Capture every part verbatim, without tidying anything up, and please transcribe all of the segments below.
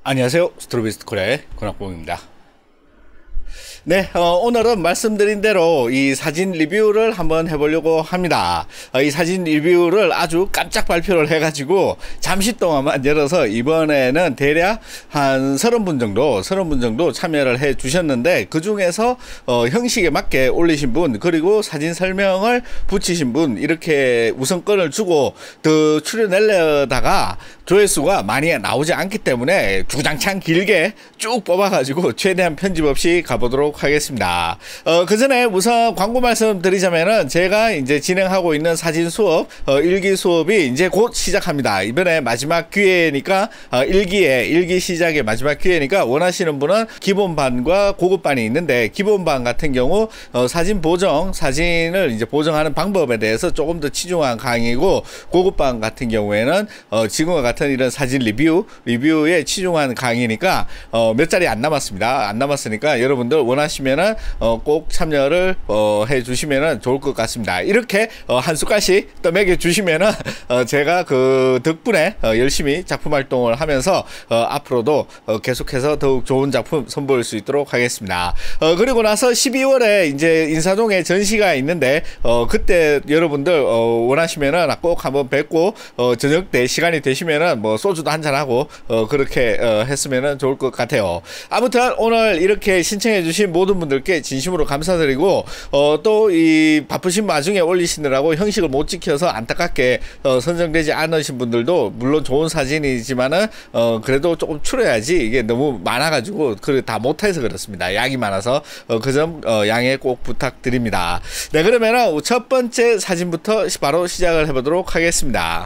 안녕하세요. 스트로비스트 코리아의 권학봉입니다. 네, 어, 오늘은 말씀드린 대로 이 사진 리뷰를 한번 해보려고 합니다. 어, 이 사진 리뷰를 아주 깜짝 발표를 해가지고 잠시 동안만 열어서 이번에는 대략 한 서른 분 정도, 서른 분 정도 참여를 해 주셨는데, 그 중에서 어, 형식에 맞게 올리신 분, 그리고 사진 설명을 붙이신 분, 이렇게 우선권을 주고 더 출연하려다가 조회수가 많이 나오지 않기 때문에 주장창 길게 쭉 뽑아가지고 최대한 편집 없이 가보도록 하겠습니다. 어, 그 전에 우선 광고 말씀 드리자면은 제가 이제 진행하고 있는 사진 수업, 어, 일기 수업이 이제 곧 시작합니다. 이번에 마지막 기회니까, 어, 일기에, 일기 시작의 마지막 기회니까 원하시는 분은 기본반과 고급반이 있는데, 기본반 같은 경우, 어, 사진 보정, 사진을 이제 보정하는 방법에 대해서 조금 더 치중한 강의고, 고급반 같은 경우에는, 어, 지금과 같은 이런 사진 리뷰, 리뷰에 치중한 강의니까, 어, 몇 자리 안 남았습니다. 안 남았으니까 여러분들 원하시는 하시면은 어, 꼭 참여를 어, 해 주시면은 좋을 것 같습니다. 이렇게 어, 한 숟갈씩 떠먹여 주시면은 어, 제가 그 덕분에 어, 열심히 작품 활동을 하면서 어, 앞으로도 어, 계속해서 더욱 좋은 작품 선보일 수 있도록 하겠습니다. 어, 그리고 나서 십이월에 이제 인사동에 전시가 있는데, 어, 그때 여러분들 어, 원하시면은 꼭 한번 뵙고 어, 저녁 때 시간이 되시면은 뭐 소주도 한잔 하고 어, 그렇게 어, 했으면은 좋을 것 같아요. 아무튼 오늘 이렇게 신청해 주신 모든 분들께 진심으로 감사드리고, 어, 또 이 바쁘신 와중에 올리시느라고 형식을 못 지켜서 안타깝게 어, 선정되지 않으신 분들도 물론 좋은 사진이지만은 어, 그래도 조금 추려야지, 이게 너무 많아가지고 그 다 못해서 그렇습니다. 양이 많아서 어, 그 점 어, 양해 꼭 부탁드립니다. 네, 그러면은 첫 번째 사진부터 바로 시작을 해보도록 하겠습니다.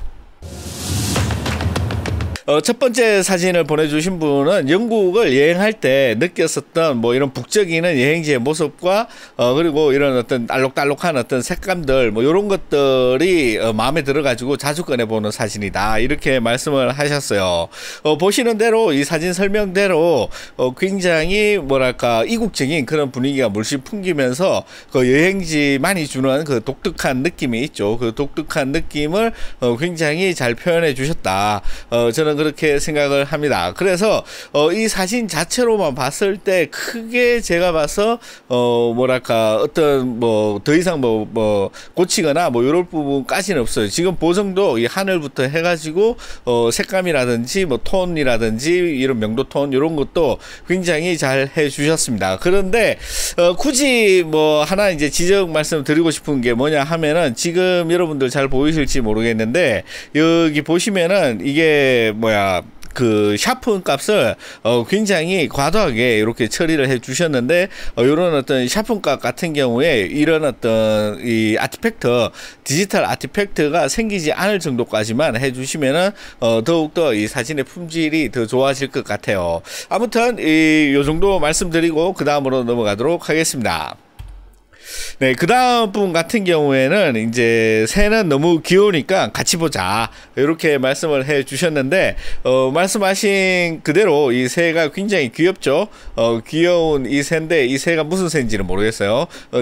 어, 첫 번째 사진을 보내주신 분은 영국을 여행할 때 느꼈었던 뭐 이런 북적이는 여행지의 모습과 어, 그리고 이런 어떤 알록달록한 어떤 색감들, 뭐 이런 것들이 어, 마음에 들어가지고 자주 꺼내보는 사진이다, 이렇게 말씀을 하셨어요. 어, 보시는 대로 이 사진 설명대로 어, 굉장히 뭐랄까 이국적인 그런 분위기가 물씬 풍기면서 그 여행지만이 주는 그 독특한 느낌이 있죠. 그 독특한 느낌을 어, 굉장히 잘 표현해 주셨다. 어, 저는 그렇게 생각을 합니다. 그래서 어, 이 사진 자체로만 봤을 때 크게 제가 봐서 어, 뭐랄까 어떤 뭐 더 이상 뭐, 뭐 고치거나 뭐 이럴 부분까지는 없어요. 지금 보정도 이 하늘부터 해가지고 어, 색감이라든지 뭐 톤이라든지 이런 명도 톤 이런 것도 굉장히 잘 해주셨습니다. 그런데 어, 굳이 뭐 하나 이제 지적 말씀 드리고 싶은 게 뭐냐 하면은, 지금 여러분들 잘 보이실지 모르겠는데 여기 보시면은 이게 뭐 뭐야 그 샤픈 값을 어 굉장히 과도하게 이렇게 처리를 해 주셨는데, 어 이런 어떤 샤픈 값 같은 경우에 이런 어떤 이 아티팩트, 디지털 아티팩트가 생기지 않을 정도까지만 해 주시면은 어 더욱더 이 사진의 품질이 더 좋아질 것 같아요. 아무튼 이 요 정도 말씀드리고 그 다음으로 넘어가도록 하겠습니다. 네, 그 다음 분 같은 경우에는 이제 새는 너무 귀여우니까 같이 보자, 이렇게 말씀을 해 주셨는데, 어, 말씀하신 그대로 이 새가 굉장히 귀엽죠. 어, 귀여운 이 새인데, 이 새가 무슨 새인지는 모르겠어요. 어,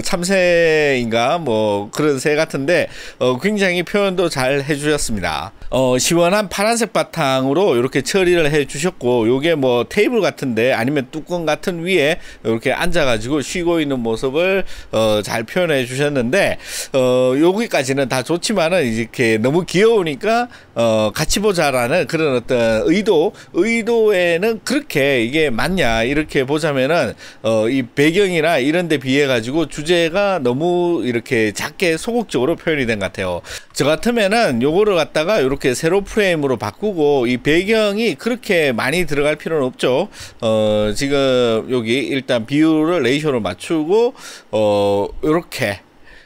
참새인가 뭐 그런 새 같은데, 어, 굉장히 표현도 잘 해 주셨습니다. 어, 시원한 파란색 바탕으로 이렇게 처리를 해 주셨고, 요게 뭐 테이블 같은데 아니면 뚜껑 같은 위에 이렇게 앉아가지고 쉬고 있는 모습을 어, 잘 표현해 주셨는데, 어, 여기까지는 다 좋지만은 이렇게 너무 귀여우니까 어, 같이 보자라는 그런 어떤 의도, 의도에는 그렇게 이게 맞냐, 이렇게 보자면은 어, 이 배경이나 이런 데 비해 가지고 주제가 너무 이렇게 작게 소극적으로 표현이 된 것 같아요. 저 같으면은 요거를 갖다가 이렇게 세로 프레임으로 바꾸고 이 배경이 그렇게 많이 들어갈 필요는 없죠. 어, 지금 여기 일단 비율을 레이쇼로 맞추고 어, 요렇게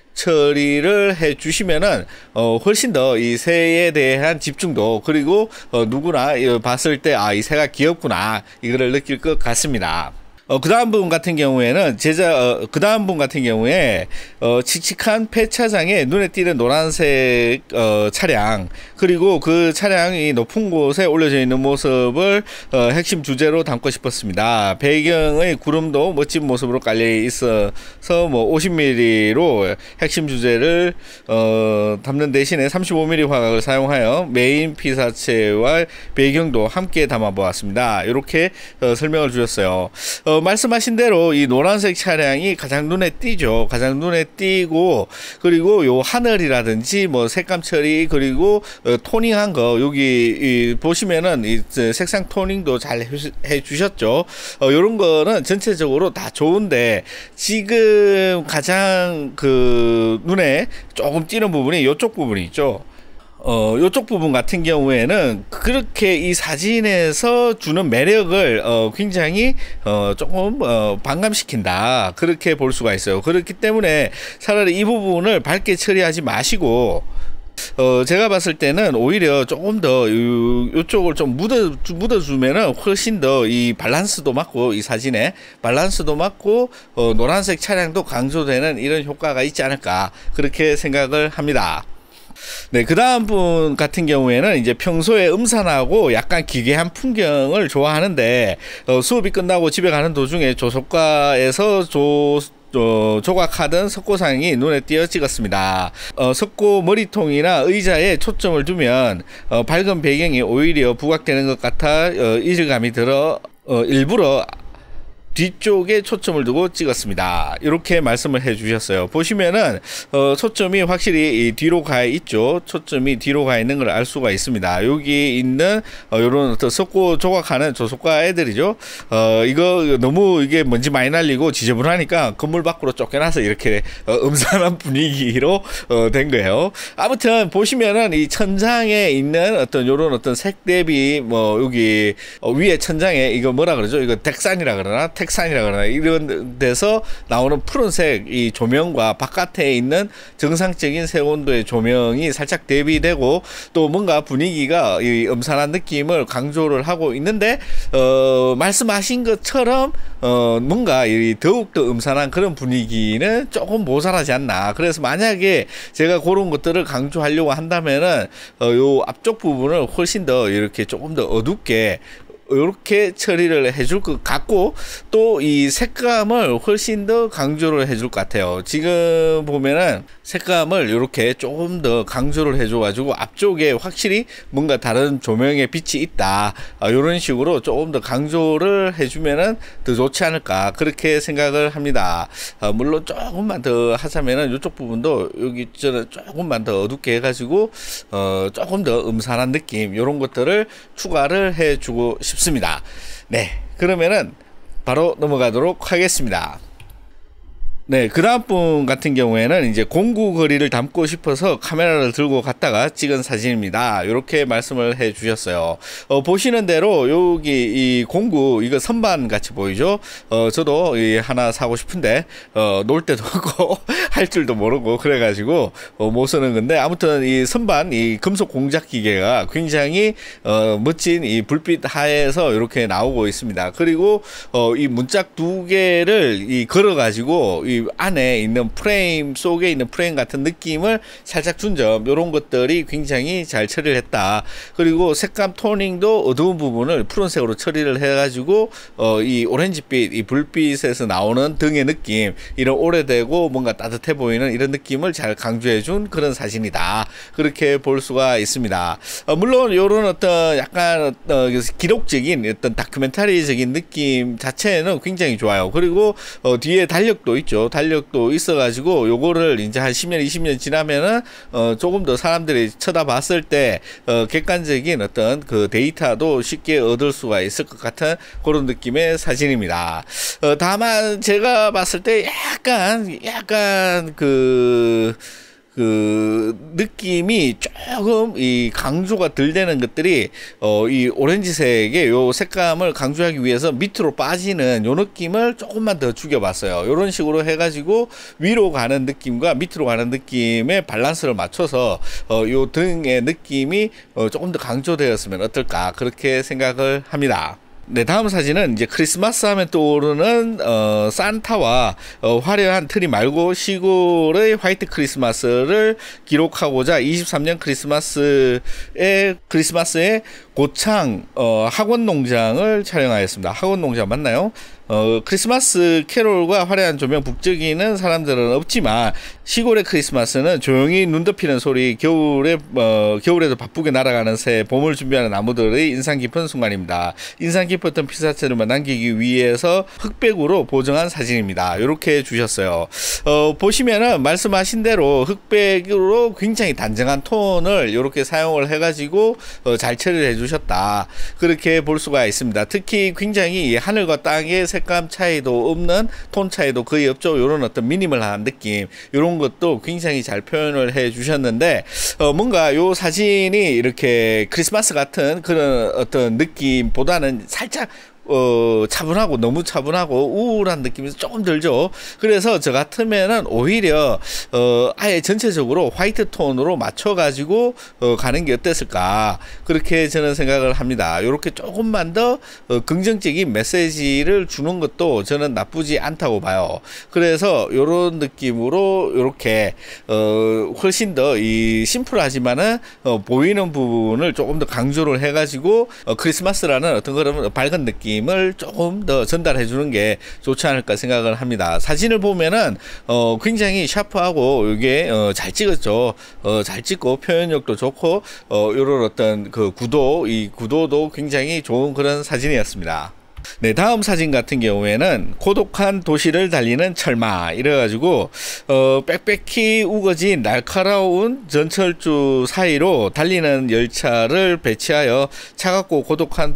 처리를 해 주시면은 어 훨씬 더 이 새에 대한 집중도, 그리고 어 누구나 봤을 때 아, 이 새가 귀엽구나, 이거를 느낄 것 같습니다. 어, 그 다음 분 같은 경우에는 제자, 어, 그 다음 분 같은 경우에, 어, 칙칙한 폐차장에 눈에 띄는 노란색, 어, 차량, 그리고 그 차량이 높은 곳에 올려져 있는 모습을, 어, 핵심 주제로 담고 싶었습니다. 배경의 구름도 멋진 모습으로 깔려 있어서, 뭐, 오십 밀리미터로 핵심 주제를, 어, 담는 대신에 삼십오 밀리미터 화각을 사용하여 메인 피사체와 배경도 함께 담아보았습니다. 이렇게, 어, 설명을 주셨어요. 어, 말씀하신 대로 이 노란색 차량이 가장 눈에 띄죠. 가장 눈에 띄고, 그리고 요 하늘이라든지 뭐 색감 처리, 그리고 어, 토닝한 거 여기 이 보시면은 이 색상 토닝도 잘 해 주셨죠. 어, 요런 거는 전체적으로 다 좋은데, 지금 가장 그 눈에 조금 띄는 부분이 요쪽 부분이 있죠. 어, 요쪽 부분 같은 경우에는 그렇게 이 사진에서 주는 매력을 어, 굉장히 어, 조금 어, 반감시킨다, 그렇게 볼 수가 있어요. 그렇기 때문에 차라리 이 부분을 밝게 처리하지 마시고, 어, 제가 봤을 때는 오히려 조금 더 요, 요쪽을 좀 묻어, 묻어주면은 훨씬 더 이 밸런스도 맞고, 이 사진에 밸런스도 맞고, 어, 노란색 차량도 강조되는 이런 효과가 있지 않을까, 그렇게 생각을 합니다. 네, 그 다음 분 같은 경우에는 이제 평소에 음산하고 약간 기괴한 풍경을 좋아하는데, 어, 수업이 끝나고 집에 가는 도중에 조속가에서 조, 어, 조각하던 석고상이 눈에 띄어 찍었습니다. 어, 석고 머리통이나 의자에 초점을 두면 어, 밝은 배경이 오히려 부각되는 것 같아 어, 이질감이 들어 어, 일부러 뒤쪽에 초점을 두고 찍었습니다. 이렇게 말씀을 해 주셨어요. 보시면은 어, 초점이 확실히 이 뒤로 가 있죠. 초점이 뒤로 가 있는 걸 알 수가 있습니다. 여기 있는 어, 요런 어떤 석고 조각하는 조속가 애들이죠. 어, 이거 너무 이게 먼지 많이 날리고 지저분하니까 건물 밖으로 쫓겨나서 이렇게 어, 음산한 분위기로 어, 된 거예요. 아무튼 보시면은 이 천장에 있는 어떤 요런 어떤 색 대비, 뭐 여기 어, 위에 천장에 이거 뭐라 그러죠? 이거 덱산이라 그러나 텍산이라 그러나 이런 데서 나오는 푸른색 이 조명과 바깥에 있는 정상적인 색온도의 조명이 살짝 대비되고, 또 뭔가 분위기가 이 음산한 느낌을 강조를 하고 있는데, 어, 말씀하신 것처럼 어, 뭔가 이 더욱더 음산한 그런 분위기는 조금 모자라지 않나. 그래서 만약에 제가 그런 것들을 강조하려고 한다면은 어, 요 앞쪽 부분을 훨씬 더 이렇게 조금 더 어둡게 이렇게 처리를 해줄 것 같고, 또 이 색감을 훨씬 더 강조를 해줄 것 같아요. 지금 보면은 색감을 이렇게 조금 더 강조를 해줘 가지고 앞쪽에 확실히 뭔가 다른 조명의 빛이 있다, 아, 이런 식으로 조금 더 강조를 해주면은 더 좋지 않을까, 그렇게 생각을 합니다. 아, 물론 조금만 더 하자면은 이쪽 부분도 여기 저는 조금만 더 어둡게 해가지고 어, 조금 더 음산한 느낌, 이런 것들을 추가를 해주고 싶습니다. 습니다. 네, 그러면은 바로 넘어가도록 하겠습니다. 네, 그 다음 분 같은 경우에는 이제 공구 거리를 담고 싶어서 카메라를 들고 갔다가 찍은 사진입니다. 이렇게 말씀을 해 주셨어요. 어, 보시는 대로 여기 이 공구, 이거 선반 같이 보이죠? 어, 저도 이 하나 사고 싶은데, 어, 놀 때도 없고, 할 줄도 모르고, 그래가지고, 어, 못 쓰는 건데, 아무튼 이 선반, 이 금속 공작 기계가 굉장히, 어, 멋진 이 불빛 하에서 이렇게 나오고 있습니다. 그리고, 어, 이 문짝 두 개를 이 걸어가지고, 이 안에 있는 프레임 속에 있는 프레임 같은 느낌을 살짝 준 점, 이런 것들이 굉장히 잘 처리를 했다. 그리고 색감 토닝도 어두운 부분을 푸른색으로 처리를 해가지고 어, 이 오렌지빛, 이 불빛에서 나오는 등의 느낌, 이런 오래되고 뭔가 따뜻해 보이는 이런 느낌을 잘 강조해준 그런 사진이다, 그렇게 볼 수가 있습니다. 어, 물론 이런 어떤 약간 어, 기록적인 어떤 다큐멘터리적인 느낌 자체는 굉장히 좋아요. 그리고 어, 뒤에 달력도 있죠. 달력도 있어가지고 요거를 이제 한 십 년, 이십 년 지나면은 어 조금 더 사람들이 쳐다봤을 때 어 객관적인 어떤 그 데이터도 쉽게 얻을 수가 있을 것 같은 그런 느낌의 사진입니다. 어 다만 제가 봤을 때 약간 약간 그 그 느낌이 조금 이 강조가 덜 되는 것들이 어 이 오렌지색의 요 색감을 강조하기 위해서 밑으로 빠지는 요 느낌을 조금만 더 죽여봤어요. 요런 식으로 해가지고 위로 가는 느낌과 밑으로 가는 느낌의 밸런스를 맞춰서 어 요 등의 느낌이 어 조금 더 강조되었으면 어떨까, 그렇게 생각을 합니다. 네, 다음 사진은 이제 크리스마스 하면 떠오르는 어, 산타와 어, 화려한 트리 말고 시골의 화이트 크리스마스를 기록하고자 이십삼 년 크리스마스의 크리스마스의 고창 어, 학원 농장을 촬영하였습니다. 학원 농장 맞나요? 어, 크리스마스 캐롤과 화려한 조명 북적이는 사람들은 없지만 시골의 크리스마스는 조용히 눈 덮이는 소리, 겨울에 어, 겨울에도 바쁘게 날아가는 새, 봄을 준비하는 나무들의 인상 깊은 순간입니다. 인상 깊었던 피사체를만 남기기 위해서 흑백으로 보정한 사진입니다. 이렇게 주셨어요. 어, 보시면은 말씀하신 대로 흑백으로 굉장히 단정한 톤을 이렇게 사용을 해가지고 어, 잘 처리를 해주셨다. 그렇게 볼 수가 있습니다. 특히 굉장히 하늘과 땅의 색감 차이도 없는, 톤 차이도 거의 없죠. 이런 어떤 미니멀한 느낌, 이런 것도 굉장히 잘 표현을 해 주셨는데 어, 뭔가 요 사진이 이렇게 크리스마스 같은 그런 어떤 느낌보다는 살짝 어, 차분하고, 너무 차분하고 우울한 느낌이 조금 들죠. 그래서 저 같으면은 오히려 어, 아예 전체적으로 화이트 톤으로 맞춰 가지고 어, 가는 게 어땠을까, 그렇게 저는 생각을 합니다. 요렇게 조금만 더 어, 긍정적인 메시지를 주는 것도 저는 나쁘지 않다고 봐요. 그래서 요런 느낌으로 요렇게 어, 훨씬 더 이 심플하지만은 어, 보이는 부분을 조금 더 강조를 해 가지고 어, 크리스마스라는 어떤 그런 밝은 느낌 을 조금 더 전달해 주는 게 좋지 않을까 생각을 합니다. 사진을 보면은 어 굉장히 샤프하고 이게 어 잘 찍었죠. 어 잘 찍고 표현력도 좋고 어 요런 어떤 그 구도, 이 구도도 굉장히 좋은 그런 사진이었습니다. 네, 다음 사진 같은 경우에는 고독한 도시를 달리는 철마, 이래가지고 어, 빽빽히 우거진 날카로운 전철주 사이로 달리는 열차를 배치하여 차갑고 고독한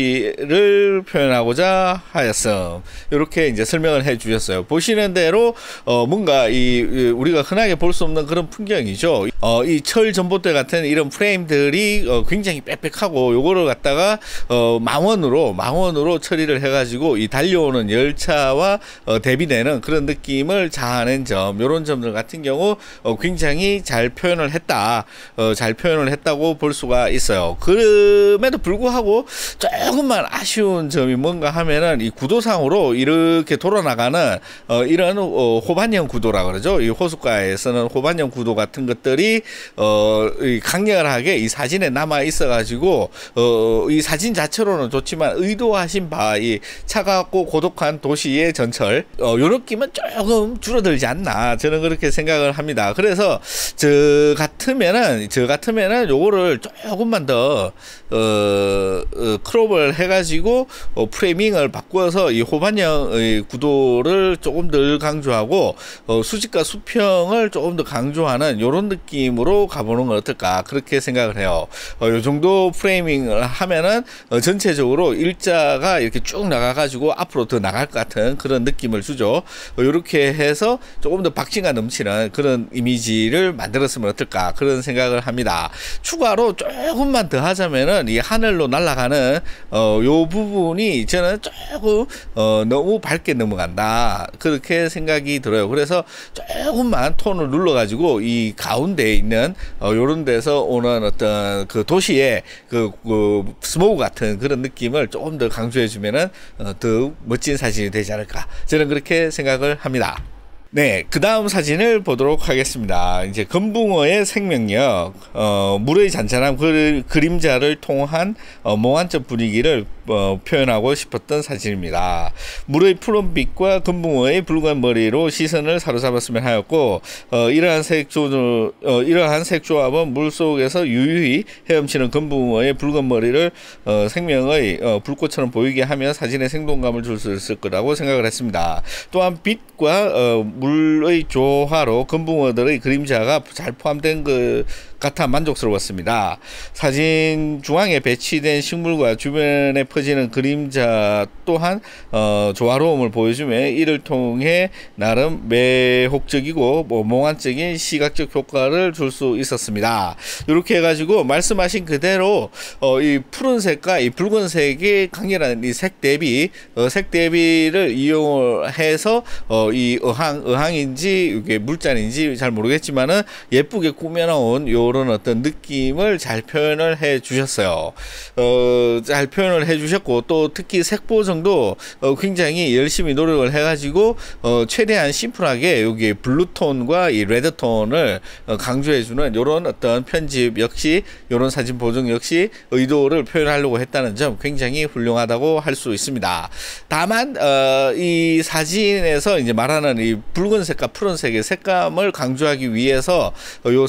도시를 표현하고자 하였음. 이렇게 이제 설명을 해 주셨어요. 보시는 대로 어, 뭔가 이 우리가 흔하게 볼 수 없는 그런 풍경이죠. 어, 이 철 전봇대 같은 이런 프레임들이 어, 굉장히 빽빽하고 요거를 갖다가 어, 망원으로 망원으로 처리를 해가지고 이 달려오는 열차와 어, 대비되는 그런 느낌을 자아낸 점, 이런 점들 같은 경우 어, 굉장히 잘 표현을 했다, 어, 잘 표현을 했다고 볼 수가 있어요. 그럼에도 불구하고 조금만 아쉬운 점이 뭔가 하면은 이 구도상으로 이렇게 돌아나가는 어, 이런 어, 호반형 구도라 그러죠. 이 호숫가에서는 호반형 구도 같은 것들이 어, 이 강렬하게 이 사진에 남아 있어가지고 어, 이 사진 자체로는 좋지만 의도하신 바 이 차갑고 고독한 도시의 전철, 어, 요 느낌은 조금 줄어들지 않나, 저는 그렇게 생각을 합니다. 그래서 저 같으면은 저 같으면은 요거를 조금만 더 어, 어, 크롭을 해가지고 어, 프레이밍을 바꾸어서 이 호반형의 구도를 조금 덜 강조하고 어, 수직과 수평을 조금 더 강조하는 요런 느낌으로 가보는 건 어떨까, 그렇게 생각을 해요. 어, 요 정도 프레이밍을 하면은 어, 전체적으로 일자가 이렇게 쭉 나가가지고 앞으로 더 나갈 것 같은 그런 느낌을 주죠. 이렇게 해서 조금 더 박진감 넘치는 그런 이미지를 만들었으면 어떨까, 그런 생각을 합니다. 추가로 조금만 더 하자면은 이 하늘로 날아가는 어, 요 부분이 저는 조금 어, 너무 밝게 넘어간다, 그렇게 생각이 들어요. 그래서 조금만 톤을 눌러가지고 이 가운데에 있는 어, 요런 데서 오는 어떤 그 도시의 그, 그 스모그 같은 그런 느낌을 조금 더 강조해 주면은 어, 더욱 멋진 사진이 되지 않을까, 저는 그렇게 생각을 합니다. 네, 그 다음 사진을 보도록 하겠습니다. 이제 금붕어의 생명력, 어, 물의 잔잔한 그, 그림자를 통한 어, 몽환적 분위기를 어, 표현하고 싶었던 사진입니다. 물의 푸른빛과 금붕어의 붉은 머리로 시선을 사로잡았으면 하였고, 어, 이러한 색조, 어, 이러한 색조합은 물 속에서 유유히 헤엄치는 금붕어의 붉은 머리를 어, 생명의 어, 불꽃처럼 보이게 하며 사진에 생동감을 줄 수 있을 거라고 생각을 했습니다. 또한 빛과 어, 물의 조화로 금붕어들의 그림자가 잘 포함된 것 같아 만족스러웠습니다. 사진 중앙에 배치된 식물과 주변에 퍼지는 그림자 또한 어, 조화로움을 보여주며 이를 통해 나름 매혹적이고 뭐 몽환적인 시각적 효과를 줄 수 있었습니다. 이렇게 해가지고 말씀하신 그대로 어, 이 푸른색과 이 붉은색의 강렬한 이 색 대비, 어, 색 대비를 이용해서 어, 이 어항, 어항인지 이게 물잔인지 잘 모르겠지만은 예쁘게 꾸며놓은 요 그런 어떤 느낌을 잘 표현을 해 주셨어요. 어, 잘 표현을 해 주셨고, 또 특히 색보정도 어, 굉장히 열심히 노력을 해가지고 어, 최대한 심플하게 여기 블루톤과 이 레드톤을 어, 강조해주는 이런 어떤 편집 역시, 이런 사진 보정 역시 의도를 표현하려고 했다는 점 굉장히 훌륭하다고 할 수 있습니다. 다만 어, 이 사진에서 이제 말하는 이 붉은색과 푸른색의 색감을 강조하기 위해서 어, 이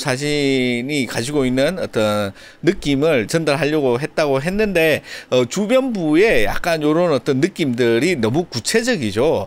사진이 가지고 있는 어떤 느낌을 전달하려고 했다고 했는데, 어, 주변부에 약간 이런 어떤 느낌들이 너무 구체적이죠.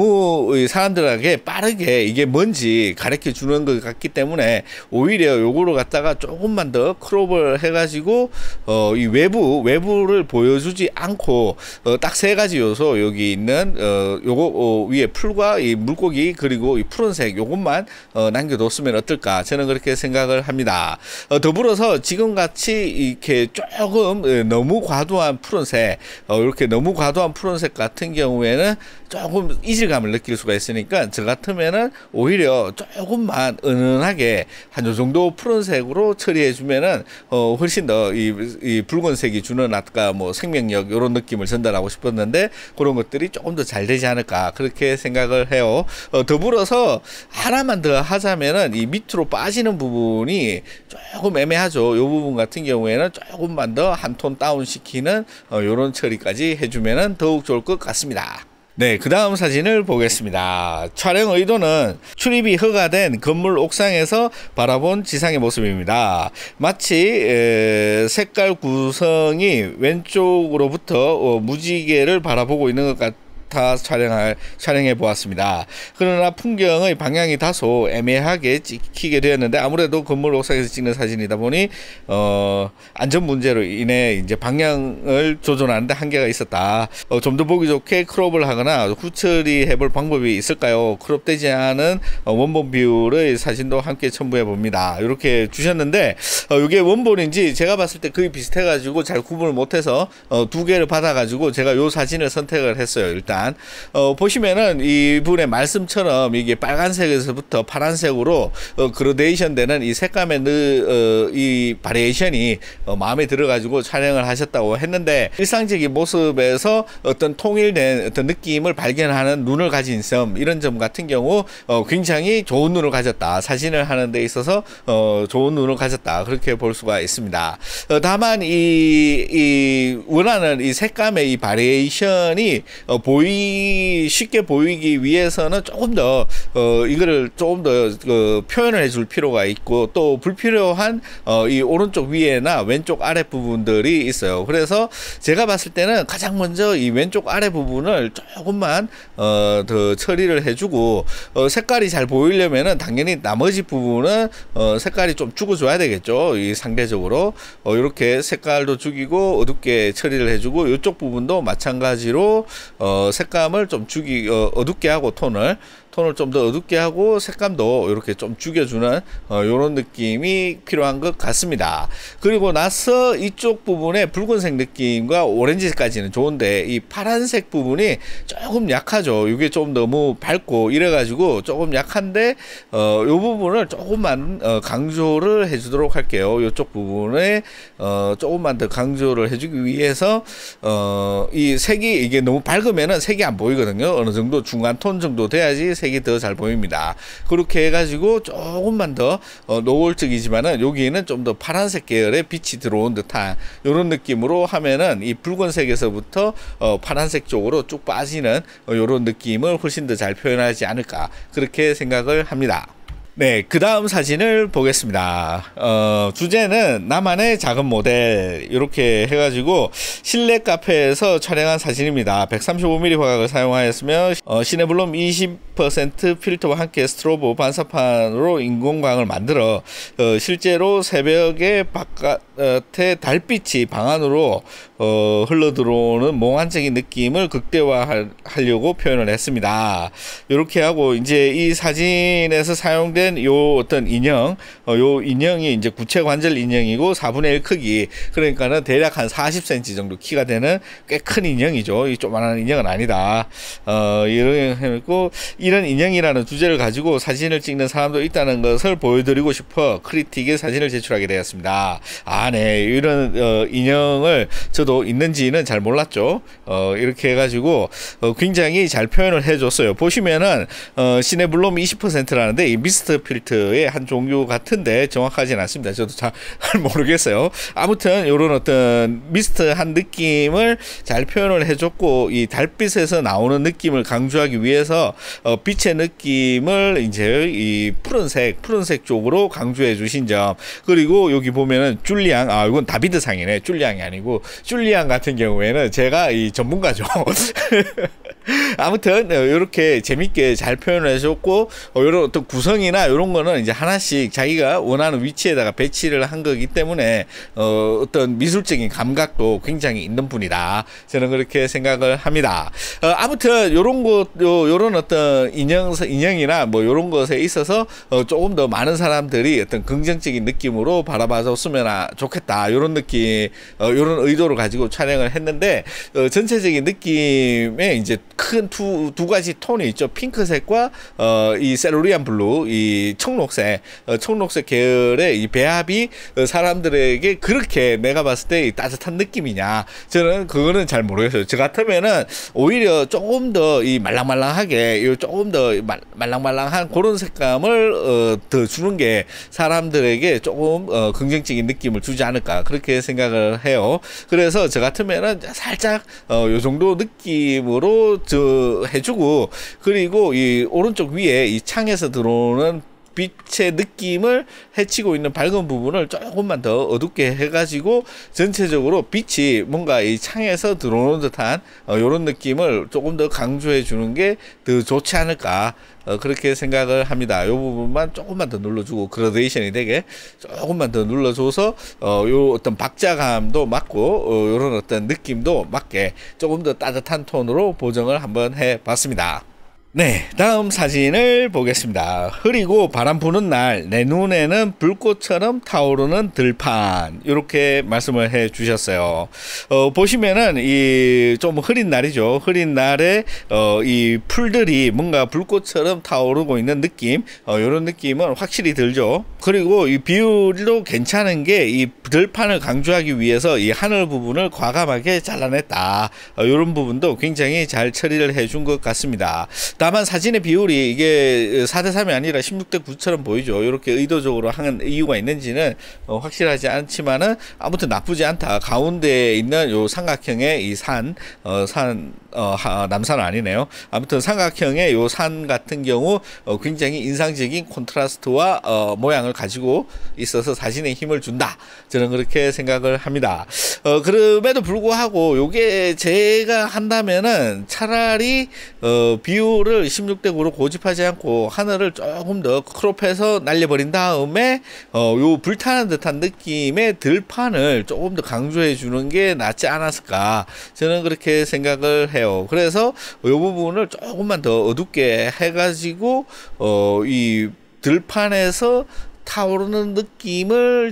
너무 사람들에게 빠르게 이게 뭔지 가르쳐 주는 것 같기 때문에 오히려 요거를 갖다가 조금만 더 크롭을 해가지고 어, 이 외부 외부를 보여주지 않고 어, 딱 세 가지 요소, 여기 있는 어, 요거 어, 위에 풀과 이 물고기 그리고 이 푸른색 요것만 어, 남겨뒀으면 어떨까, 저는 그렇게 생각을 합니다. 어, 더불어서 지금 같이 이렇게 조금 어, 너무 과도한 푸른색, 어, 이렇게 너무 과도한 푸른색 같은 경우에는 조금 이질감을 느낄 수가 있으니까, 저 같으면은 오히려 조금만 은은하게 한 요 정도 푸른색으로 처리해 주면은 어, 훨씬 더 이 이 붉은색이 주는 아까 뭐 생명력 이런 느낌을 전달하고 싶었는데, 그런 것들이 조금 더 잘 되지 않을까, 그렇게 생각을 해요. 어, 더불어서 하나만 더 하자면은 이 밑으로 빠지는 부분이 조금 애매하죠. 이 부분 같은 경우에는 조금만 더 한 톤 다운 시키는 어, 이런 처리까지 해주면은 더욱 좋을 것 같습니다. 네, 그 다음 사진을 보겠습니다. 촬영 의도는 출입이 허가된 건물 옥상에서 바라본 지상의 모습입니다. 마치 에, 색깔 구성이 왼쪽으로부터 어, 무지개를 바라보고 있는 것 같 다 촬영할, 촬영해 보았습니다. 그러나 풍경의 방향이 다소 애매하게 찍히게 되었는데, 아무래도 건물 옥상에서 찍는 사진이다 보니 어, 안전 문제로 인해 이제 방향을 조절하는데 한계가 있었다. 어, 좀 더 보기 좋게 크롭을 하거나 후처리해 볼 방법이 있을까요? 크롭되지 않은 어, 원본 비율의 사진도 함께 첨부해 봅니다. 이렇게 주셨는데, 어, 이게 원본인지 제가 봤을 때 거의 비슷해 가지고 잘 구분을 못해서 어, 두 개를 받아 가지고 제가 요 사진을 선택을 했어요. 일단 어, 보시면은 이분의 말씀처럼 이게 빨간색에서부터 파란색으로 어, 그라데이션 되는 이 색감의 어, 이 바리에이션이 어, 마음에 들어 가지고 촬영을 하셨다고 했는데, 일상적인 모습에서 어떤 통일된 어떤 느낌을 발견하는 눈을 가진 점, 이런 점 같은 경우 어, 굉장히 좋은 눈을 가졌다. 사진을 하는 데 있어서 어, 좋은 눈을 가졌다, 그렇게 볼 수가 있습니다. 어, 다만 이, 이 원하는 이 색감의 이 바리에이션이 어, 보이 쉽게 보이기 위해서는 조금 더 어, 이거를 조금 더 어, 표현을 해줄 필요가 있고, 또 불필요한 어, 이 오른쪽 위에나 왼쪽 아래 부분들이 있어요. 그래서 제가 봤을 때는 가장 먼저 이 왼쪽 아래 부분을 조금만 어, 더 처리를 해주고, 어, 색깔이 잘 보이려면은 당연히 나머지 부분은 어, 색깔이 좀 죽어줘야 되겠죠. 이 상대적으로 어, 이렇게 색깔도 죽이고 어둡게 처리를 해주고, 이쪽 부분도 마찬가지로 어, 색감을 좀 죽이 어, 어둡게 하고 톤을 톤을 좀 더 어둡게 하고 색감도 이렇게 좀 죽여주는 어, 이런 느낌이 필요한 것 같습니다. 그리고 나서 이쪽 부분에 붉은색 느낌과 오렌지까지는 좋은데, 이 파란색 부분이 조금 약하죠. 이게 좀 너무 밝고 이래가지고 조금 약한데, 어, 이 부분을 조금만 어, 강조를 해주도록 할게요. 이쪽 부분에 어, 조금만 더 강조를 해주기 위해서 어, 이 색이 이게 너무 밝으면은 색이 안 보이거든요. 어느 정도 중간 톤 정도 돼야지 색이 더 잘 보입니다. 그렇게 해가지고 조금만 더 어, 노골적이지만은 여기는 좀 더 파란색 계열의 빛이 들어온 듯한 이런 느낌으로 하면은 이 붉은색에서부터 어, 파란색 쪽으로 쭉 빠지는 어, 이런 느낌을 훨씬 더 잘 표현하지 않을까, 그렇게 생각을 합니다. 네, 그 다음 사진을 보겠습니다. 어, 주제는 나만의 작은 모델, 이렇게 해가지고 실내 카페에서 촬영한 사진입니다. 백삼십오 밀리미터 화각을 사용하였으며 어, 시네블룸 이십 퍼센트 필터와 함께 스트로보 반사판으로 인공광을 만들어 어, 실제로 새벽에 바깥에 달빛이 방 안으로 어, 흘러 들어오는 몽환적인 느낌을 극대화하려고 표현을 했습니다. 이렇게 하고 이제 이 사진에서 사용된 요 어떤 인형, 어, 요 인형이 이제 구체 관절 인형이고 사분의 일 크기, 그러니까는 대략 한 사십 센티미터 정도 키가 되는 꽤 큰 인형이죠. 이 조그만한 인형은 아니다. 어, 이런 했고, 이런 인형이라는 주제를 가지고 사진을 찍는 사람도 있다는 것을 보여드리고 싶어 크리틱에 사진을 제출하게 되었습니다. 아, 네, 이런 어, 인형을 저도 있는지는 잘 몰랐죠. 어, 이렇게 해가지고 어, 굉장히 잘 표현을 해줬어요. 보시면은 어, 시네블럼 이십 퍼센트라는데 이 미스트 필터의 한 종류 같은데 정확하진 않습니다. 저도 잘 모르겠어요. 아무튼 이런 어떤 미스트한 느낌을 잘 표현을 해줬고, 이 달빛에서 나오는 느낌을 강조하기 위해서 어, 빛의 느낌을 이제 이 푸른색 푸른색 쪽으로 강조해 주신 점, 그리고 여기 보면은 줄리앙, 아 이건 다비드 상이네, 줄리앙이 아니고 줄리앙 같은 경우에는 제가 이 전문가죠. 아무튼 이렇게 재밌게 잘 표현을 해줬고, 어, 이런 어떤 구성이나 이런 거는 이제 하나씩 자기가 원하는 위치에다가 배치를 한 거기 때문에 어, 어떤 미술적인 감각도 굉장히 있는 분이다, 저는 그렇게 생각을 합니다. 어, 아무튼 요런 것, 요, 요런 어떤 인형, 인형이나 뭐 요런 것에 있어서 어, 조금 더 많은 사람들이 어떤 긍정적인 느낌으로 바라봐줬으면 좋겠다, 요런 느낌, 어, 요런 의도를 가지고 촬영을 했는데, 어, 전체적인 느낌에 이제 큰 두 두 가지 톤이 있죠. 핑크색과 어, 이 셀루리안 블루, 이 청록색, 어, 청록색 계열의 이 배합이 어, 사람들에게 그렇게 내가 봤을 때 이 따뜻한 느낌이냐, 저는 그거는 잘 모르겠어요. 저 같으면은 오히려 조금 더 이 말랑말랑하게, 요 조금 더 말, 말랑말랑한 그런 색감을 어, 더 주는 게 사람들에게 조금 어, 긍정적인 느낌을 주지 않을까, 그렇게 생각을 해요. 그래서 저 같으면은 살짝 어, 요 정도 느낌으로 저 해주고, 그리고 이 오른쪽 위에 이 창에서 들어오는 빛의 느낌을 해치고 있는 밝은 부분을 조금만 더 어둡게 해가지고 전체적으로 빛이 뭔가 이 창에서 들어오는 듯한 어, 이런 느낌을 조금 더 강조해 주는 게 더 좋지 않을까, 어, 그렇게 생각을 합니다. 이 부분만 조금만 더 눌러주고, 그라데이션이 되게 조금만 더 눌러줘서 어, 요 어떤 박자감도 맞고 어, 요런 어떤 느낌도 맞게 조금 더 따뜻한 톤으로 보정을 한번 해봤습니다. 네, 다음 사진을 보겠습니다. 흐리고 바람 부는 날 내 눈에는 불꽃처럼 타오르는 들판, 이렇게 말씀을 해 주셨어요. 어, 보시면은 이 좀 흐린 날이죠. 흐린 날에 어, 이 풀들이 뭔가 불꽃처럼 타오르고 있는 느낌, 어, 이런 느낌은 확실히 들죠. 그리고 이 비율도 괜찮은 게 이 들판을 강조하기 위해서 이 하늘 부분을 과감하게 잘라냈다, 어, 이런 부분도 굉장히 잘 처리를 해준 것 같습니다. 다만 사진의 비율이 이게 사 대 삼이 아니라 십육 대 구처럼 보이죠. 이렇게 의도적으로 한 이유가 있는지는 어, 확실하지 않지만은 아무튼 나쁘지 않다. 가운데에 있는 요 삼각형의 이 산, 어, 산, 어, 하, 남산은 아니네요. 아무튼 삼각형의 요 산 같은 경우 어, 굉장히 인상적인 콘트라스트와 어, 모양을 가지고 있어서 사진에 힘을 준다, 저는 그렇게 생각을 합니다. 어, 그럼에도 불구하고 요게 제가 한다면은 차라리 어, 비율을 십육 대 구로 고집하지 않고 하늘을 조금 더 크롭해서 날려버린 다음에 어, 요 불타는 듯한 느낌의 들판을 조금 더 강조해 주는 게 낫지 않았을까, 저는 그렇게 생각을 해요. 그래서 요 부분을 조금만 더 어둡게 해가지고 어, 이 들판에서 타오르는 느낌을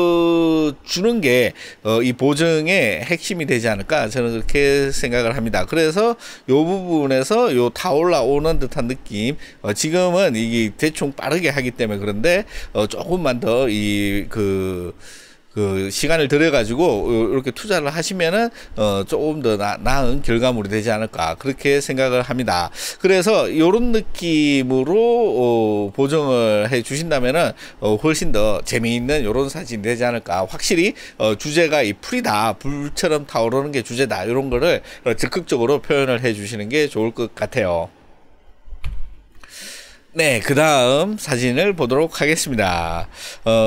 더 주는 게 이 어, 보정의 핵심이 되지 않을까, 저는 그렇게 생각을 합니다. 그래서 이 부분에서 요 타올라 오는 듯한 느낌, 어, 지금은 이게 대충 빠르게 하기 때문에 그런데 어, 조금만 더 이 그 그 시간을 들여 가지고 이렇게 투자를 하시면은 어 조금 더 나, 나은 결과물이 되지 않을까, 그렇게 생각을 합니다. 그래서 이런 느낌으로 어 보정을 해 주신다면은 어 훨씬 더 재미있는 이런 사진이 되지 않을까. 확실히 어 주제가 이 풀이다, 불처럼 타오르는 게 주제다, 이런 거를 적극적으로 표현을 해 주시는 게 좋을 것 같아요. 네, 그 다음 사진을 보도록 하겠습니다. 어,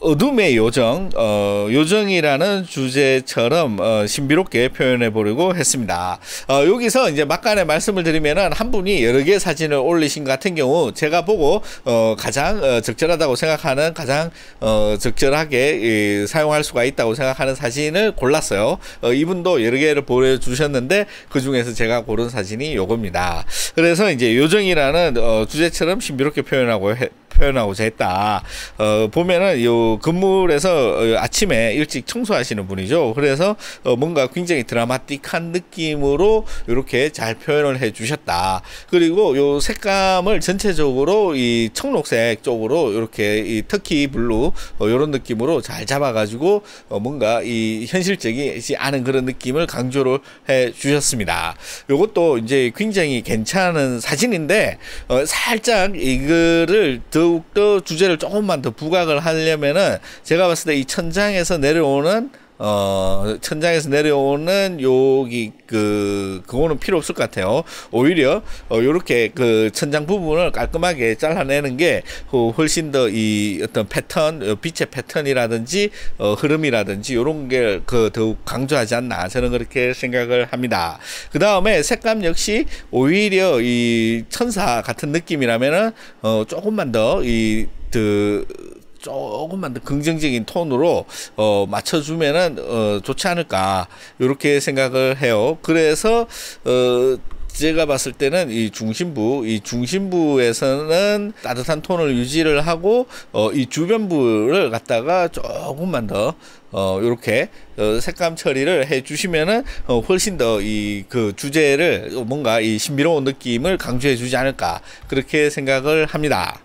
어둠의 요정, 어, 요정이라는 주제처럼 어, 신비롭게 표현해 보려고 했습니다. 어, 여기서 이제 막간에 말씀을 드리면은 한 분이 여러 개의 사진을 올리신 것 같은 경우 제가 보고 어, 가장 어, 적절하다고 생각하는 가장 어, 적절하게 이, 사용할 수가 있다고 생각하는 사진을 골랐어요. 어, 이분도 여러 개를 보여주셨는데 그 중에서 제가 고른 사진이 요겁니다. 그래서 이제 요정이라는 어, 주제처럼 신비롭게 표현하고 해, 표현하고자 했다. 어, 보면은 요 건물에서 어, 아침에 일찍 청소하시는 분이죠. 그래서 어, 뭔가 굉장히 드라마틱한 느낌으로 이렇게 잘 표현을 해 주셨다. 그리고 요 색감을 전체적으로 이 청록색 쪽으로 이렇게 이 터키 블루 어, 요런 느낌으로 잘 잡아가지고 어, 뭔가 이 현실적이지 않은 그런 느낌을 강조를 해 주셨습니다. 요것도 이제 굉장히 괜찮은 사진인데 어, 살짝 이거를 더 더욱더 주제를 조금만 더 부각을 하려면은 제가 봤을 때 이 천장에서 내려오는 어 천장에서 내려오는 여기 그 그거는 필요 없을 것 같아요. 오히려 어 요렇게 그 천장 부분을 깔끔하게 잘라내는 게 훨씬 더 이 어떤 패턴, 빛의 패턴이라든지 어 흐름이라든지 요런 게 그 더욱 강조하지 않나 저는 그렇게 생각을 합니다. 그 다음에 색감 역시 오히려 이 천사 같은 느낌이라면은 어 조금만 더 이 그 조금만 더 긍정적인 톤으로 어, 맞춰주면은 어, 좋지 않을까 이렇게 생각을 해요. 그래서 어, 제가 봤을 때는 이 중심부, 이 중심부에서는 따뜻한 톤을 유지를 하고 어, 이 주변부를 갖다가 조금만 더 어, 요렇게 어, 색감 처리를 해 주시면은 어, 훨씬 더 이 그 주제를 뭔가 이 신비로운 느낌을 강조해 주지 않을까 그렇게 생각을 합니다.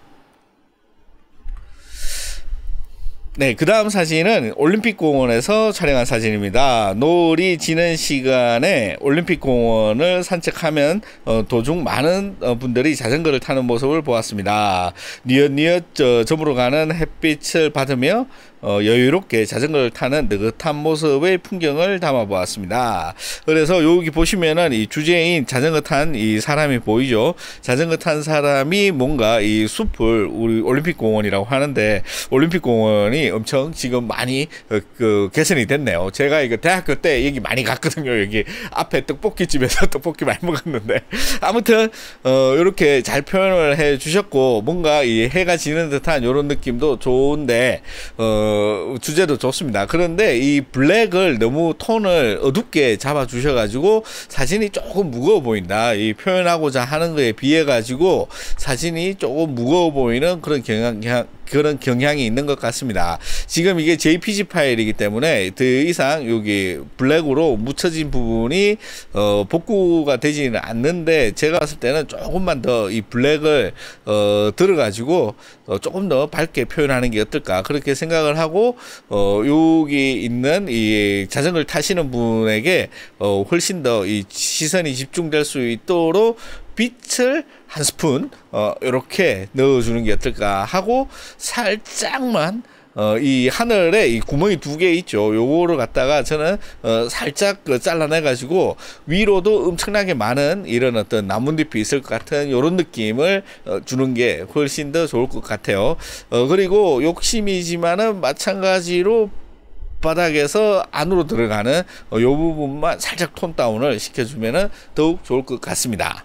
네, 그 다음 사진은 올림픽공원에서 촬영한 사진입니다. 노을이 지는 시간에 올림픽공원을 산책하면 어, 도중 많은 어, 분들이 자전거를 타는 모습을 보았습니다. 뉘엿뉘엿 저, 저물어 가는 햇빛을 받으며 어, 여유롭게 자전거를 타는 느긋한 모습의 풍경을 담아 보았습니다. 그래서 여기 보시면은 이 주제인 자전거 탄 이 사람이 보이죠. 자전거 탄 사람이 뭔가 이 숲을 우리 올림픽공원이라고 하는데 올림픽공원이 엄청 지금 많이 어, 그 개선이 됐네요. 제가 이거 대학교 때 여기 많이 갔거든요. 여기 앞에 떡볶이집에서 떡볶이 많이 먹었는데 아무튼 어, 이렇게 잘 표현을 해 주셨고 뭔가 이 해가 지는 듯한 이런 느낌도 좋은데 어, 어, 주제도 좋습니다. 그런데 이 블랙을 너무 톤을 어둡게 잡아 주셔 가지고 사진이 조금 무거워 보인다. 이 표현하고자 하는 거에 비해 가지고 사진이 조금 무거워 보이는 그런 경향 그런 경향이 있는 것 같습니다. 지금 이게 제이피지 파일이기 때문에 더 이상 여기 블랙으로 묻혀진 부분이 어, 복구가 되지는 않는데 제가 봤을 때는 조금만 더 이 블랙을 어, 들어가지고 어, 조금 더 밝게 표현하는 게 어떨까 그렇게 생각을 하고 어, 여기 있는 이 자전거를 타시는 분에게 어, 훨씬 더 이 시선이 집중될 수 있도록 빛을 한 스푼 어, 이렇게 넣어주는 게 어떨까 하고 살짝만 어, 이 하늘에 이 구멍이 두 개 있죠. 요거를 갖다가 저는 어, 살짝 그 잘라내 가지고 위로도 엄청나게 많은 이런 어떤 나뭇잎이 있을 것 같은 요런 느낌을 어, 주는 게 훨씬 더 좋을 것 같아요. 어, 그리고 욕심이지만은 마찬가지로 바닥에서 안으로 들어가는 어, 요 부분만 살짝 톤 다운을 시켜주면은 더욱 좋을 것 같습니다.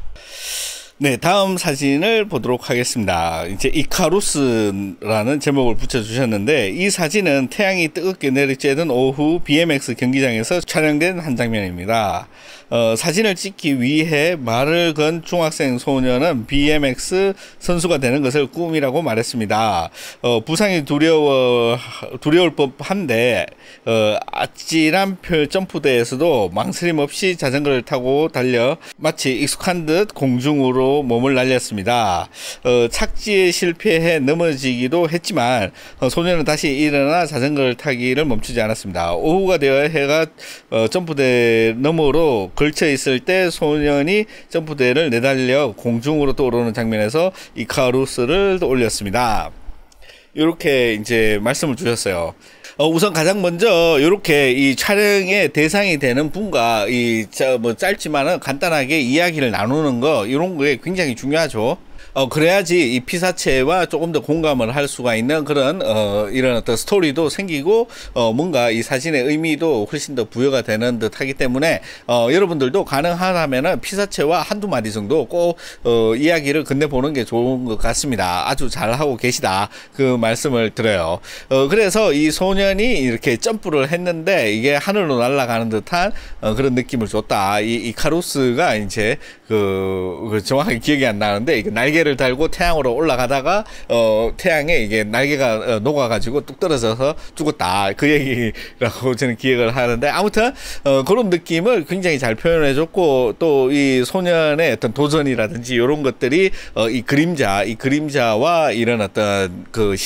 네, 다음 사진을 보도록 하겠습니다. 이제 이카루스라는 제목을 붙여주셨는데 이 사진은 태양이 뜨겁게 내리쬐는 오후 비엠엑스 경기장에서 촬영된 한 장면입니다. 어, 사진을 찍기 위해 말을 건 중학생 소녀는 비엠엑스 선수가 되는 것을 꿈이라고 말했습니다. 어, 부상이 두려워, 두려울 법한데 어, 아찔한 점프대에서도 망설임 없이 자전거를 타고 달려 마치 익숙한 듯 공중으로 몸을 날렸습니다. 어, 착지에 실패해 넘어지기도 했지만 어, 소녀는 다시 일어나 자전거를 타기를 멈추지 않았습니다. 오후가 되어 해가 어, 점프대 너머로 걸쳐 있을 때 소년이 점프대를 내달려 공중으로 떠오르는 장면에서 이카루스를 올렸습니다. 이렇게 이제 말씀을 주셨어요. 어, 우선 가장 먼저 이렇게 이 촬영의 대상이 되는 분과 이 뭐 짧지만은 간단하게 이야기를 나누는 거 이런 게 굉장히 중요하죠. 어, 그래야지 이 피사체와 조금 더 공감을 할 수가 있는 그런, 어, 이런 어떤 스토리도 생기고, 어, 뭔가 이 사진의 의미도 훨씬 더 부여가 되는 듯 하기 때문에, 어, 여러분들도 가능하다면은 피사체와 한두 마디 정도 꼭, 어, 이야기를 건네보는 게 좋은 것 같습니다. 아주 잘하고 계시다. 그 말씀을 드려요. 어, 그래서 이 소년이 이렇게 점프를 했는데, 이게 하늘로 날아가는 듯한, 어, 그런 느낌을 줬다. 이, 이 카루스가 이제, 그, 그 정확하게 기억이 안 나는데, 이게 날개를 달고 태양으로 올라가다가, 어, 태양에 이게 날개가 어, 녹아가지고 뚝 떨어져서 죽었다. 그 얘기라고 저는 기억을 하는데, 아무튼, 어, 그런 느낌을 굉장히 잘 표현해줬고, 또 이 소년의 어떤 도전이라든지 이런 것들이, 어, 이 그림자, 이 그림자와 이런 어떤 그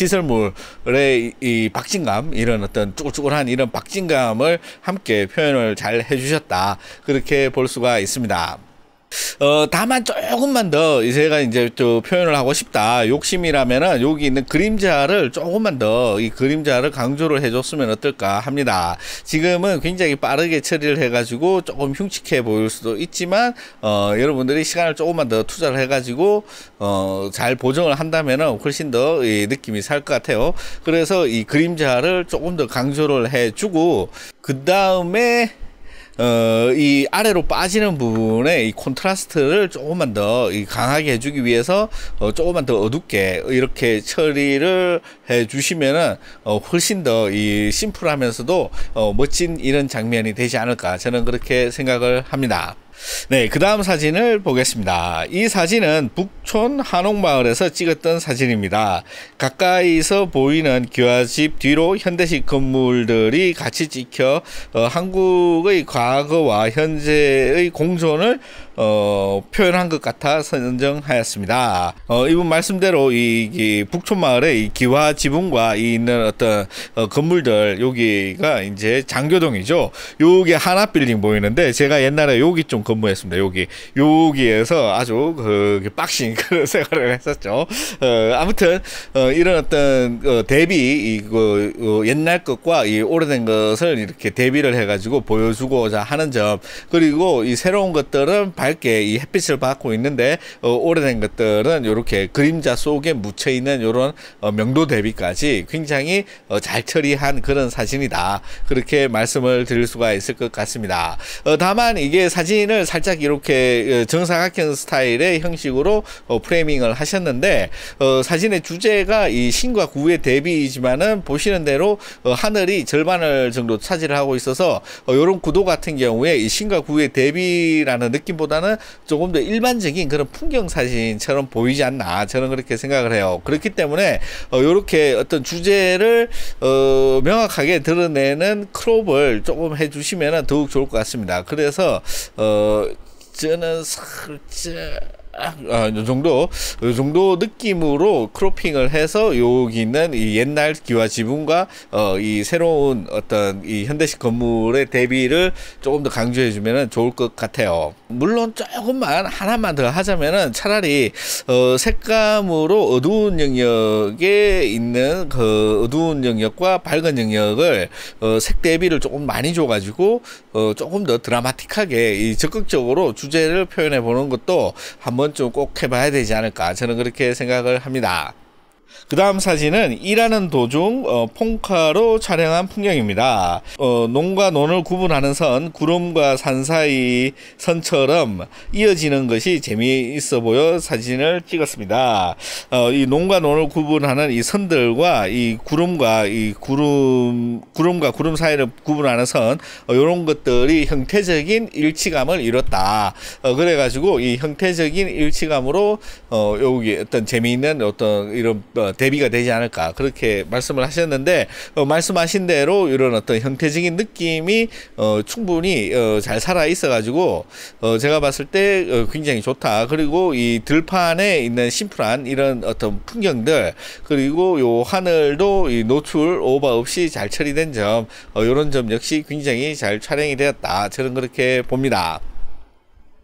시설물의 이 박진감, 이런 어떤 쭈글쭈글한 이런 박진감을 함께 표현을 잘 해주셨다. 그렇게 볼 수가 있습니다. 어, 다만 조금만 더 제가 이제 또 표현을 하고 싶다. 욕심이라면은 여기 있는 그림자를 조금만 더 이 그림자를 강조를 해줬으면 어떨까 합니다. 지금은 굉장히 빠르게 처리를 해가지고 조금 흉측해 보일 수도 있지만, 어, 여러분들이 시간을 조금만 더 투자를 해가지고, 어, 잘 보정을 한다면은 훨씬 더 이 느낌이 살 것 같아요. 그래서 이 그림자를 조금 더 강조를 해주고, 그 다음에 어, 이 아래로 빠지는 부분에 이 콘트라스트를 조금만 더 이 강하게 해주기 위해서 어, 조금만 더 어둡게 이렇게 처리를 해 주시면은 어, 훨씬 더 이 심플하면서도 어, 멋진 이런 장면이 되지 않을까, 저는 그렇게 생각을 합니다. 네, 그 다음 사진을 보겠습니다. 이 사진은 북촌 한옥마을에서 찍었던 사진입니다. 가까이서 보이는 기와집 뒤로 현대식 건물들이 같이 찍혀 어, 한국의 과거와 현재의 공존을 어, 표현한 것 같아 선정하였습니다. 어, 이분 말씀대로 이, 이 북촌마을의 이 기와 지붕과 이 있는 어떤 어, 건물들, 여기가 이제 장교동이죠. 여기 하나빌딩 보이는데, 제가 옛날에 여기 좀 근무했습니다. 여기 여기에서 아주 그 빡신 그런 생활을 했었죠. 어, 아무튼 어, 이런 어떤 어, 대비 이거 어, 옛날 것과 이 오래된 것을 이렇게 대비를 해가지고 보여주고자 하는 점, 그리고 이 새로운 것들은 밝게 이 햇빛을 받고 있는데, 어, 오래된 것들은 이렇게 그림자 속에 묻혀 있는 이런 어, 명도 대비까지 굉장히 어, 잘 처리한 그런 사진이다. 그렇게 말씀을 드릴 수가 있을 것 같습니다. 어, 다만 이게 사진을 살짝 이렇게 정사각형 스타일의 형식으로 어, 프레이밍을 하셨는데, 어, 사진의 주제가 이 신과 구의 대비이지만은 보시는 대로 어, 하늘이 절반을 정도 차지를 하고 있어서 어, 이런 구도 같은 경우에 이 신과 구의 대비라는 느낌보다는 조금 더 일반적인 그런 풍경 사진처럼 보이지 않나, 저는 그렇게 생각을 해요. 그렇기 때문에 어, 이렇게 어떤 주제를 어, 명확하게 드러내는 크롭을 조금 해주시면 더욱 좋을 것 같습니다. 그래서 어, 저는 살짝 아, 이 정도, 이 정도 느낌으로 크로핑을 해서 여기 있는 이 옛날 기와 지붕과 어, 이 새로운 어떤 이 현대식 건물의 대비를 조금 더 강조해주면 좋을 것 같아요. 물론 조금만 하나만 더 하자면은 차라리 어, 색감으로 어두운 영역에 있는 그 어두운 영역과 밝은 영역을 어, 색 대비를 조금 많이 줘가지고 어, 조금 더 드라마틱하게 이 적극적으로 주제를 표현해 보는 것도 한번 좀 꼭 해봐야 되지 않을까, 저는 그렇게 생각을 합니다. 그 다음 사진은 일하는 도중 어, 폰카로 촬영한 풍경입니다. 어, 논과 논을 구분하는 선, 구름과 산 사이 선처럼 이어지는 것이 재미있어 보여 사진을 찍었습니다. 어, 이 논과 논을 구분하는 이 선들과 이 구름과 이 구름 구름과 구름 사이를 구분하는 선, 어, 이런 것들이 형태적인 일치감을 이뤘다. 어, 그래가지고 이 형태적인 일치감으로 어, 여기 어떤 재미있는 어떤 이런 어, 대비가 되지 않을까, 그렇게 말씀을 하셨는데, 어, 말씀하신 대로 이런 어떤 형태적인 느낌이 어, 충분히 어, 잘 살아 있어 가지고 어, 제가 봤을 때 어, 굉장히 좋다. 그리고 이 들판에 있는 심플한 이런 어떤 풍경들, 그리고 요 하늘도 이 노출 오버 없이 잘 처리된 점, 어, 이런 점 역시 굉장히 잘 촬영이 되었다, 저는 그렇게 봅니다.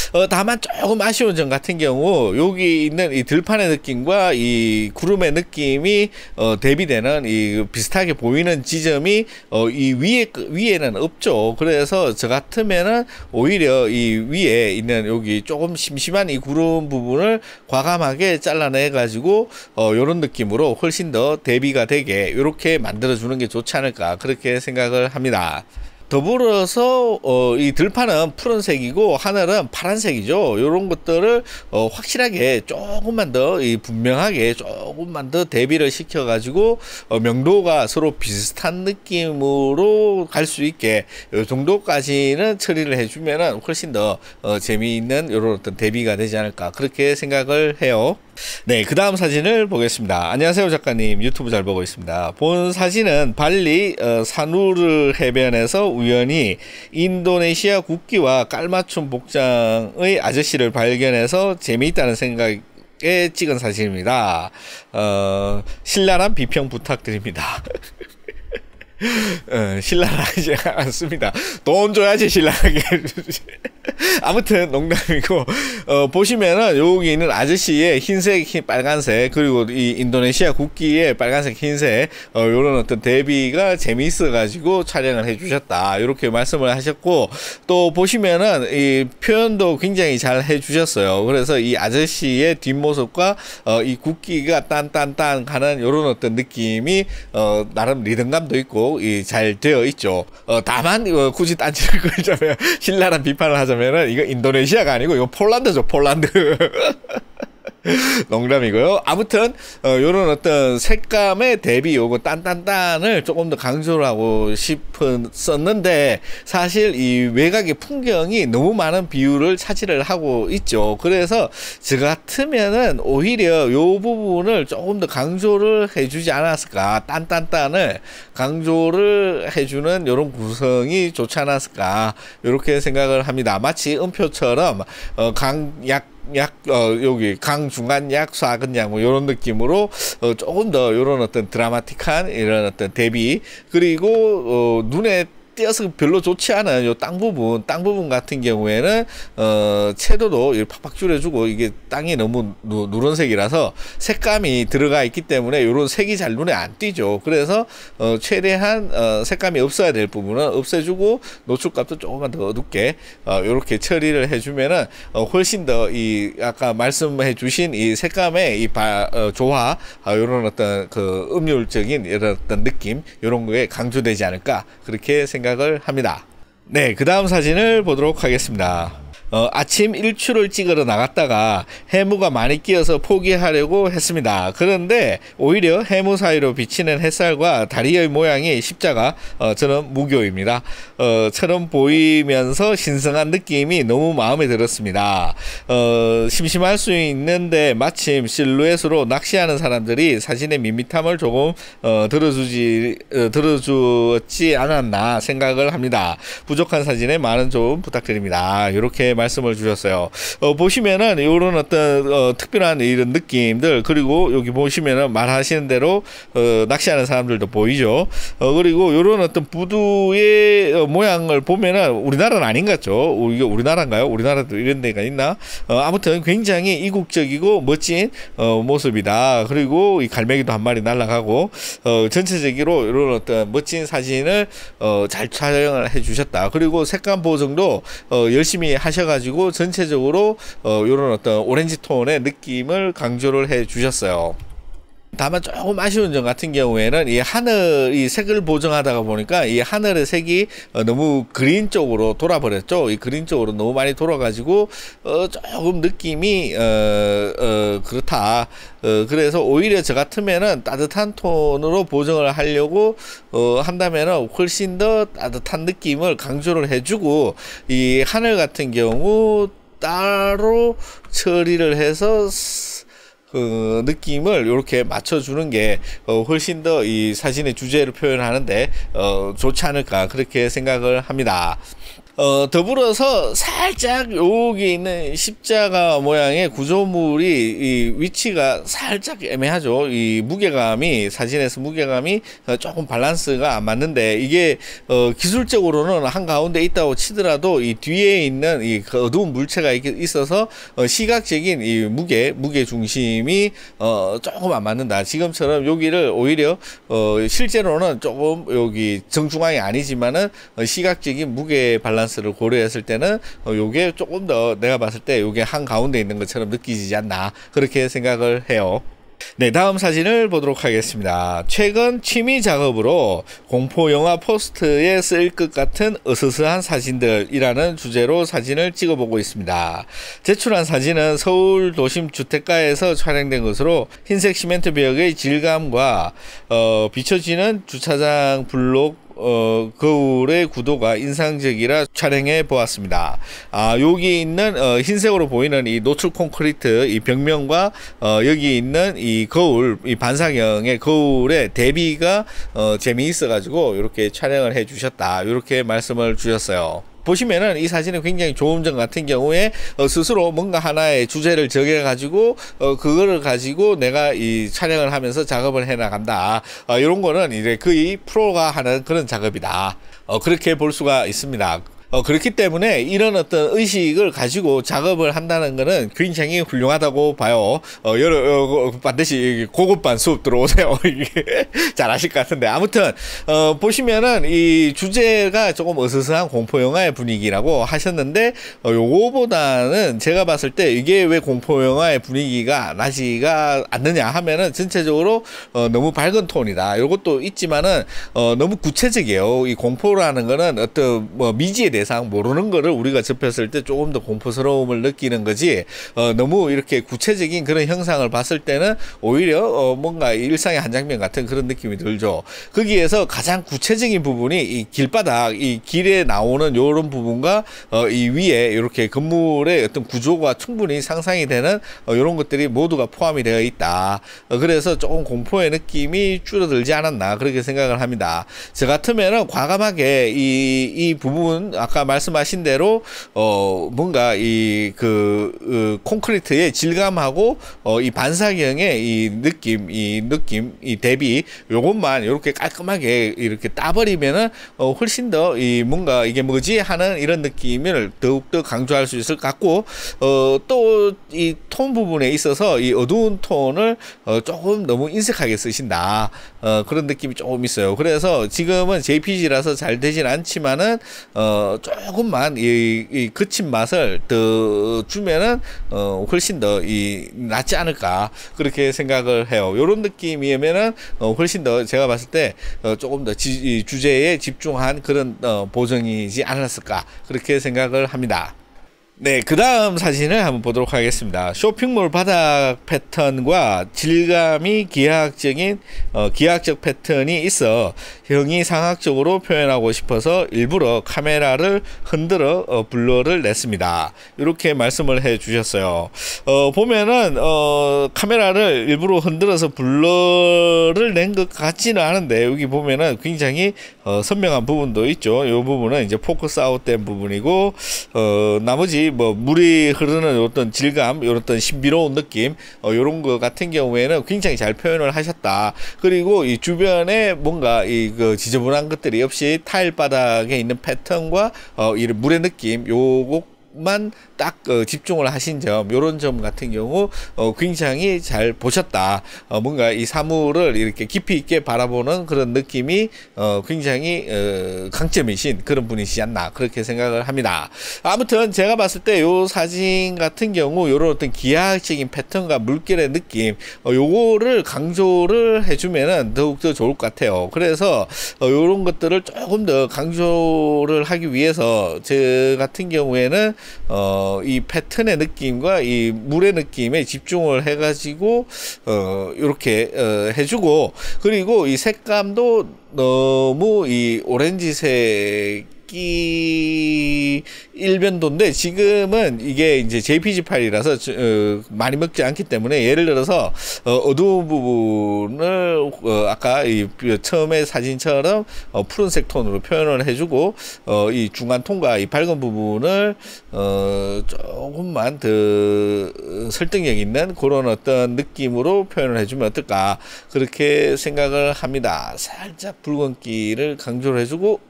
어, 다만 조금 아쉬운 점 같은 경우 여기 있는 이 들판의 느낌과 이 구름의 느낌이 어, 대비되는 이 비슷하게 보이는 지점이 어, 이 위에 위에는 없죠. 그래서 저 같으면은 오히려 이 위에 있는 여기 조금 심심한 이 구름 부분을 과감하게 잘라내 가지고 어, 요런 느낌으로 훨씬 더 대비가 되게 이렇게 만들어 주는 게 좋지 않을까 그렇게 생각을 합니다. 더불어서 어, 이 들판은 푸른색이고 하늘은 파란색이죠. 이런 것들을 어, 확실하게 조금만 더 이 분명하게 조금만 더 대비를 시켜 가지고 어, 명도가 서로 비슷한 느낌으로 갈 수 있게 이 정도까지는 처리를 해주면은 훨씬 더 어, 재미있는 이런 어떤 대비가 되지 않을까 그렇게 생각을 해요. 네, 그 다음 사진을 보겠습니다. 안녕하세요 작가님, 유튜브 잘 보고 있습니다. 본 사진은 발리 어, 사누르 해변에서 우연히 인도네시아 국기와 깔맞춤 복장의 아저씨를 발견해서 재미있다는 생각에 찍은 사진입니다. 어, 신랄한 비평 부탁드립니다. 어, 신랄하지 않습니다. 돈 줘야지 신랄하게 해주지. 아무튼 농담이고 어, 보시면은 여기 있는 아저씨의 흰색, 흰, 빨간색 그리고 이 인도네시아 국기의 빨간색, 흰색 어, 요런 어떤 대비가 재미있어 가지고 촬영을 해주셨다 이렇게 말씀을 하셨고, 또 보시면은 이 표현도 굉장히 잘 해주셨어요. 그래서 이 아저씨의 뒷모습과 어, 이 국기가 딴딴딴 하는 요런 어떤 느낌이 어, 나름 리듬감도 있고 이 잘 되어 있죠. 어, 다만 이거 굳이 딴지를 걸자면 신랄한 비판을 하자면은 이거 인도네시아가 아니고 이거 폴란드죠, 폴란드. 농담이고요. 아무튼 어, 요런 어떤 색감의 대비 요거 딴딴딴을 조금 더 강조를 하고 싶었는데 사실 이 외곽의 풍경이 너무 많은 비율을 차지를 하고 있죠. 그래서 저 같으면은 오히려 요 부분을 조금 더 강조를 해주지 않았을까, 딴딴딴을 강조를 해주는 요런 구성이 좋지 않았을까 이렇게 생각을 합니다. 마치 음표처럼 어, 강약 약, 어, 여기, 강, 중간, 약, 쏴근 약, 뭐, 요런 느낌으로, 어, 조금 더, 요런 어떤 드라마틱한, 이런 어떤 대비, 그리고, 어, 눈에 띄어서 별로 좋지 않은 요 땅 부분, 땅 부분 같은 경우에는 어 채도도 팍팍 줄여주고, 이게 땅이 너무 누, 누런색이라서 색감이 들어가 있기 때문에 요런 색이 잘 눈에 안 띄죠. 그래서 어 최대한 어 색감이 없어야 될 부분은 없애주고 노출값도 조금만 더 어둡게 어 요렇게 처리를 해주면은 어 훨씬 더 이 아까 말씀해 주신 이 색감의 이 바, 어 조화, 어 요런 어떤 그 음률적인 이런 어떤 느낌, 요런 거에 강조되지 않을까 그렇게 생각 생각을 합니다. 네, 그 다음 사진을 보도록 하겠습니다. 어, 아침 일출을 찍으러 나갔다가 해무가 많이 끼어서 포기하려고 했습니다. 그런데 오히려 해무 사이로 비치는 햇살과 다리의 모양이 십자가, 어, 저는 무교입니다. 어, 처럼 보이면서 신성한 느낌이 너무 마음에 들었습니다. 어, 심심할 수 있는데 마침 실루엣으로 낚시하는 사람들이 사진의 밋밋함을 조금 어, 들어주지 어, 들어주었지 않았나 생각을 합니다. 부족한 사진에 많은 조언 부탁드립니다. 이렇게 말씀을 주셨어요. 어, 보시면은 요런 어떤 어, 특별한 이런 느낌들, 그리고 여기 보시면은 말하시는 대로 어, 낚시하는 사람들도 보이죠. 어, 그리고 요런 어떤 부두의 어, 모양을 보면은 우리나라는 아닌 것 같죠. 이게 우리나라인가요? 우리나라도 이런 데가 있나? 어, 아무튼 굉장히 이국적이고 멋진 어, 모습이다. 그리고 이 갈매기도 한 마리 날아가고 어, 전체적으로 이런 어떤 멋진 사진을 어, 잘 촬영을 해주셨다. 그리고 색감 보정도 어, 열심히 하셔 가지고 전체적으로 어, 이런 어떤 오렌지 톤의 느낌을 강조를 해 주셨어요. 다만 조금 아쉬운 점 같은 경우에는 이 하늘이 색을 보정하다가 보니까 이 하늘의 색이 어, 너무 그린 쪽으로 돌아버렸죠. 이 그린 쪽으로 너무 많이 돌아가지고 어, 조금 느낌이 어, 어, 그렇다. 어, 그래서 오히려 저 같으면은 따뜻한 톤으로 보정을 하려고 어, 한다면은 훨씬 더 따뜻한 느낌을 강조를 해주고, 이 하늘 같은 경우 따로 처리를 해서 그 느낌을 이렇게 맞춰주는 게 어, 훨씬 더 이 사진의 주제를 표현하는데 어, 좋지 않을까 그렇게 생각을 합니다. 어, 더불어서 살짝 여기 있는 십자가 모양의 구조물이 이 위치가 살짝 애매하죠. 이 무게감이 사진에서 무게감이 조금 밸런스가 안 맞는데 이게 어, 기술적으로는 한가운데 있다고 치더라도 이 뒤에 있는 이 어두운 물체가 있어서 어, 시각적인 이 무게 무게 중심이 어, 조금 안 맞는다. 지금처럼 여기를 오히려 어, 실제로는 조금 여기 정중앙이 아니지만은 어, 시각적인 무게 밸런스 를 고려했을 때는 어, 요게 조금 더 내가 봤을 때 요게 한 가운데 있는 것처럼 느끼지 않나 그렇게 생각을 해요. 네, 다음 사진을 보도록 하겠습니다. 최근 취미 작업으로 공포 영화 포스터에 쓰일 것 같은 으스스한 사진들이라는 주제로 사진을 찍어보고 있습니다. 제출한 사진은 서울 도심 주택가에서 촬영된 것으로 흰색 시멘트 벽의 질감과 어, 비춰지는 주차장 블록 어, 거울의 구도가 인상적이라 촬영해 보았습니다. 아, 여기 있는 어, 흰색으로 보이는 이 노출 콘크리트 이 벽면과 어, 여기 있는 이 거울, 이 반사경의 거울의 대비가 어, 재미있어 가지고 이렇게 촬영을 해 주셨다. 이렇게 말씀을 주셨어요. 보시면은 이 사진은 굉장히 좋은 점 같은 경우에 어, 스스로 뭔가 하나의 주제를 정해 가지고 어, 그거를 가지고 내가 이 촬영을 하면서 작업을 해 나간다. 어, 이런 거는 이제 거의 프로가 하는 그런 작업이다. 어, 그렇게 볼 수가 있습니다. 어, 그렇기 때문에 이런 어떤 의식을 가지고 작업을 한다는 것은 굉장히 훌륭하다고 봐요. 어, 여러, 어, 반드시 고급반 수업 들어오세요. 잘 아실 것 같은데. 아무튼, 어, 보시면은 이 주제가 조금 어스스한 공포영화의 분위기라고 하셨는데, 어, 요거보다는 제가 봤을 때 이게 왜 공포영화의 분위기가 나지가 않느냐 하면은 전체적으로 어, 너무 밝은 톤이다. 요것도 있지만은, 어, 너무 구체적이에요. 이 공포라는 거는 어떤 뭐 미지에 대해 대상 모르는 거를 우리가 접했을 때 조금 더 공포스러움을 느끼는 거지 어, 너무 이렇게 구체적인 그런 형상을 봤을 때는 오히려 어, 뭔가 일상의 한 장면 같은 그런 느낌이 들죠. 거기에서 가장 구체적인 부분이 이 길바닥, 이 길에 나오는 요런 부분과 어, 이 위에 이렇게 건물의 어떤 구조가 충분히 상상이 되는 어, 요런 것들이 모두가 포함이 되어 있다. 어, 그래서 조금 공포의 느낌이 줄어들지 않았나 그렇게 생각을 합니다. 저 같으면은 과감하게 이, 이 부분 아까 말씀하신 대로 어 뭔가 이 그 그 콘크리트의 질감하고 어 이 반사경의 이 느낌 이 느낌 이 대비 요것만 이렇게 깔끔하게 이렇게 따버리면은 어 훨씬 더 이 뭔가 이게 뭐지 하는 이런 느낌을 더욱더 강조할 수 있을 것 같고 어 또 이 톤 부분에 있어서 이 어두운 톤을 어 조금 너무 인색하게 쓰신다 어 그런 느낌이 조금 있어요. 그래서 지금은 제이피지라서 잘 되진 않지만은 어 조금만 이, 이 그친 맛을 더 주면은 어 훨씬 더 이 낫지 않을까 그렇게 생각을 해요. 요런 느낌이면은 어 훨씬 더 제가 봤을 때 어 조금 더 지, 주제에 집중한 그런 어 보정이지 않았을까 그렇게 생각을 합니다. 네, 그 다음 사진을 한번 보도록 하겠습니다. 쇼핑몰 바닥 패턴과 질감이 기하학적인 어, 기하학적 패턴이 있어 형이상학적으로 표현하고 싶어서 일부러 카메라를 흔들어 어, 블러를 냈습니다. 이렇게 말씀을 해 주셨어요. 어, 보면은 어, 카메라를 일부러 흔들어서 블러를 낸 것 같지는 않은데 여기 보면은 굉장히 어, 선명한 부분도 있죠. 이 부분은 이제 포커스 아웃된 부분이고 어, 나머지 뭐 물이 흐르는 어떤 질감, 이런 어떤 신비로운 느낌, 어, 이런 거 같은 경우에는 굉장히 잘 표현을 하셨다. 그리고 이 주변에 뭔가 이 그 지저분한 것들이 없이 타일 바닥에 있는 패턴과 어, 이 물의 느낌, 요거 만 딱 어, 집중을 하신 점, 요런 점 같은 경우 어, 굉장히 잘 보셨다. 어, 뭔가 이 사물을 이렇게 깊이 있게 바라보는 그런 느낌이 어, 굉장히 어, 강점이신 그런 분이시지 않나 그렇게 생각을 합니다. 아무튼 제가 봤을 때 요 사진 같은 경우 요런 어떤 기하학적인 패턴과 물결의 느낌 어, 요거를 강조를 해주면은 더욱더 좋을 것 같아요. 그래서 어, 요런 것들을 조금 더 강조를 하기 위해서 제 같은 경우에는 어, 이 패턴의 느낌과 이 물의 느낌에 집중을 해가지고 어, 이렇게 어, 해주고 그리고 이 색감도 너무 이 오렌지색 먹기 일변도인데 지금은 이게 이제 제이피지 파일이라서 어, 많이 먹지 않기 때문에 예를 들어서 어, 어두운 부분을 어, 아까 이 처음에 사진처럼 어, 푸른색 톤으로 표현을 해주고 어, 이 중간 톤과 이 밝은 부분을 어, 조금만 더 설득력 있는 그런 어떤 느낌으로 표현을 해주면 어떨까 그렇게 생각을 합니다. 살짝 붉은기를 강조를 해주고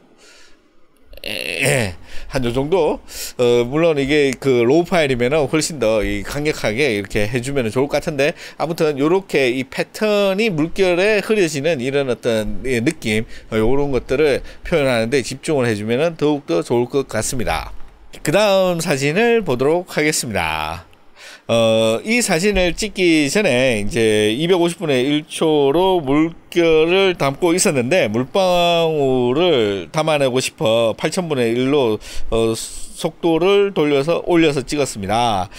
한 요 정도 어 물론 이게 그 로우 파일이면은 훨씬 더 이 강력하게 이렇게 해주면 좋을 것 같은데 아무튼 요렇게 이 패턴이 물결에 흐려지는 이런 어떤 느낌 어, 요런 것들을 표현하는데 집중을 해주면은 더욱더 좋을 것 같습니다. 그 다음 사진을 보도록 하겠습니다. 어, 이 사진을 찍기 전에 이제 이백오십 분의 일 초로 물결을 담고 있었는데 물방울을 담아내고 싶어 팔천 분의 일로 어, 속도를 돌려서 올려서 찍었습니다.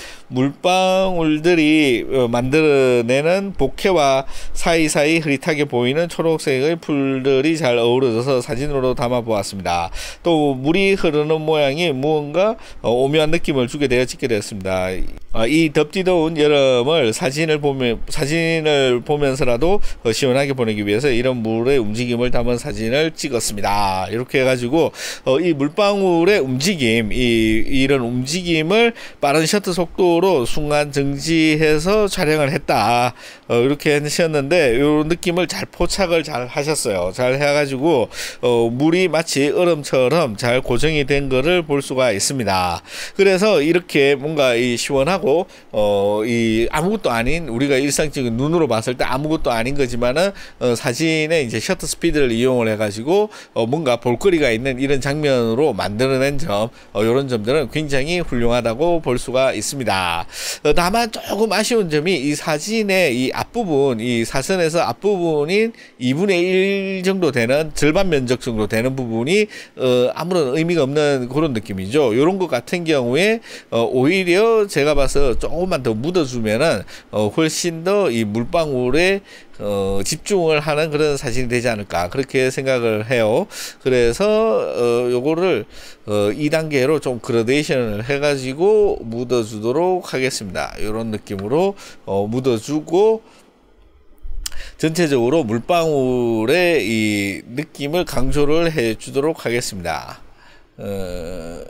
물방울들이 만들어내는 bokeh와 사이사이 흐릿하게 보이는 초록색의 풀들이 잘 어우러져서 사진으로 담아 보았습니다. 또 물이 흐르는 모양이 무언가 오묘한 느낌을 주게 되어 찍게 되었습니다. 이 덥디 더운 여름을 사진을 보면 사진을 보면서라도 시원하게 보내기 위해서 이런 물의 움직임을 담은 사진을 찍었습니다. 이렇게 해가지고 이 물방울의 움직임, 이 이런 움직임을 빠른 셔터 속도로 순간 정지해서 촬영을 했다. 어, 이렇게 하셨는데 이 느낌을 잘 포착을 잘 하셨어요. 잘 해가지고 어, 물이 마치 얼음처럼 잘 고정이 된 거를 볼 수가 있습니다. 그래서 이렇게 뭔가 이 시원하고 어, 이 아무것도 아닌 우리가 일상적인 눈으로 봤을 때 아무것도 아닌 거지만은 어, 사진에 이제 셔터 스피드를 이용을 해가지고 어, 뭔가 볼거리가 있는 이런 장면으로 만들어낸 점 어, 이런 점들은 굉장히 훌륭하다고 볼 수가 있습니다. 어, 다만 조금 아쉬운 점이 이 사진의 이 앞부분, 이 사선에서 앞부분인 이분의 일 정도 되는 절반 면적 정도 되는 부분이 어, 아무런 의미가 없는 그런 느낌이죠. 이런 것 같은 경우에 어, 오히려 제가 봐서 조금만 더 묻어주면은 어, 훨씬 더 이 물방울에 어, 집중을 하는 그런 사진이 되지 않을까 그렇게 생각을 해요. 그래서 어, 요거를 어, 이 단계로 좀 그라데이션을 해가지고 묻어주도록 하겠습니다. 이런 느낌으로 어, 묻어주고 전체적으로 물방울의 이 느낌을 강조를 해주도록 하겠습니다. 어,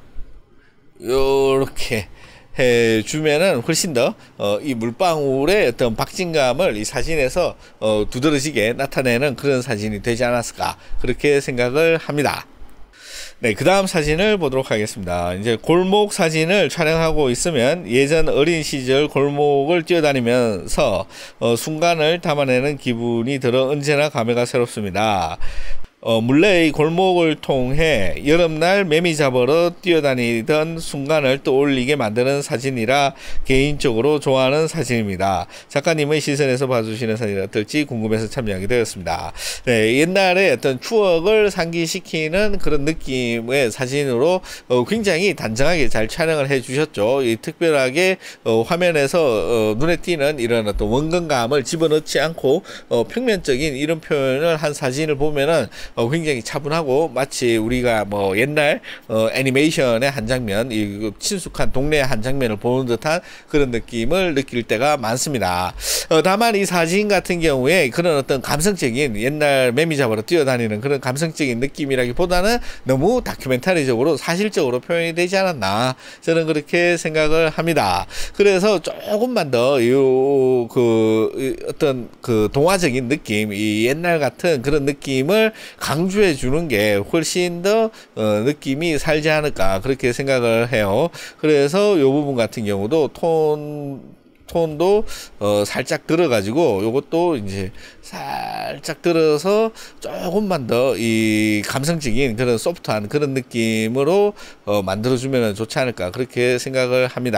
요렇게 해주면은 훨씬 더, 어, 이 물방울의 어떤 박진감을 이 사진에서, 어, 두드러지게 나타내는 그런 사진이 되지 않았을까. 그렇게 생각을 합니다. 네, 그 다음 사진을 보도록 하겠습니다. 이제 골목 사진을 촬영하고 있으면 예전 어린 시절 골목을 뛰어다니면서, 어, 순간을 담아내는 기분이 들어 언제나 감회가 새롭습니다. 어, 물레의 골목을 통해 여름날 매미 잡으러 뛰어다니던 순간을 떠올리게 만드는 사진이라 개인적으로 좋아하는 사진입니다. 작가님의 시선에서 봐주시는 사진이 어떨지 궁금해서 참여하게 되었습니다. 네, 옛날에 어떤 추억을 상기시키는 그런 느낌의 사진으로 어, 굉장히 단정하게 잘 촬영을 해 주셨죠. 이 특별하게 어, 화면에서 어, 눈에 띄는 이런 어떤 원근감을 집어넣지 않고 어, 평면적인 이런 표현을 한 사진을 보면은 어, 굉장히 차분하고 마치 우리가 뭐 옛날 어, 애니메이션의 한 장면, 이 친숙한 동네의 한 장면을 보는 듯한 그런 느낌을 느낄 때가 많습니다. 어, 다만 이 사진 같은 경우에 그런 어떤 감성적인 옛날 매미 잡으러 뛰어다니는 그런 감성적인 느낌이라기보다는 너무 다큐멘터리적으로 사실적으로 표현이 되지 않았나 저는 그렇게 생각을 합니다. 그래서 조금만 더 요 그 어떤 그 동화적인 느낌, 이 옛날 같은 그런 느낌을 강조해 주는 게 훨씬 더 어, 느낌이 살지 않을까 그렇게 생각을 해요. 그래서 이 부분 같은 경우도 톤 톤도 어 살짝 들어가지고 요것도 이제 살짝 들어서 조금만 더 이 감성적인 그런 소프트한 그런 느낌으로 어 만들어주면 좋지 않을까 그렇게 생각을 합니다.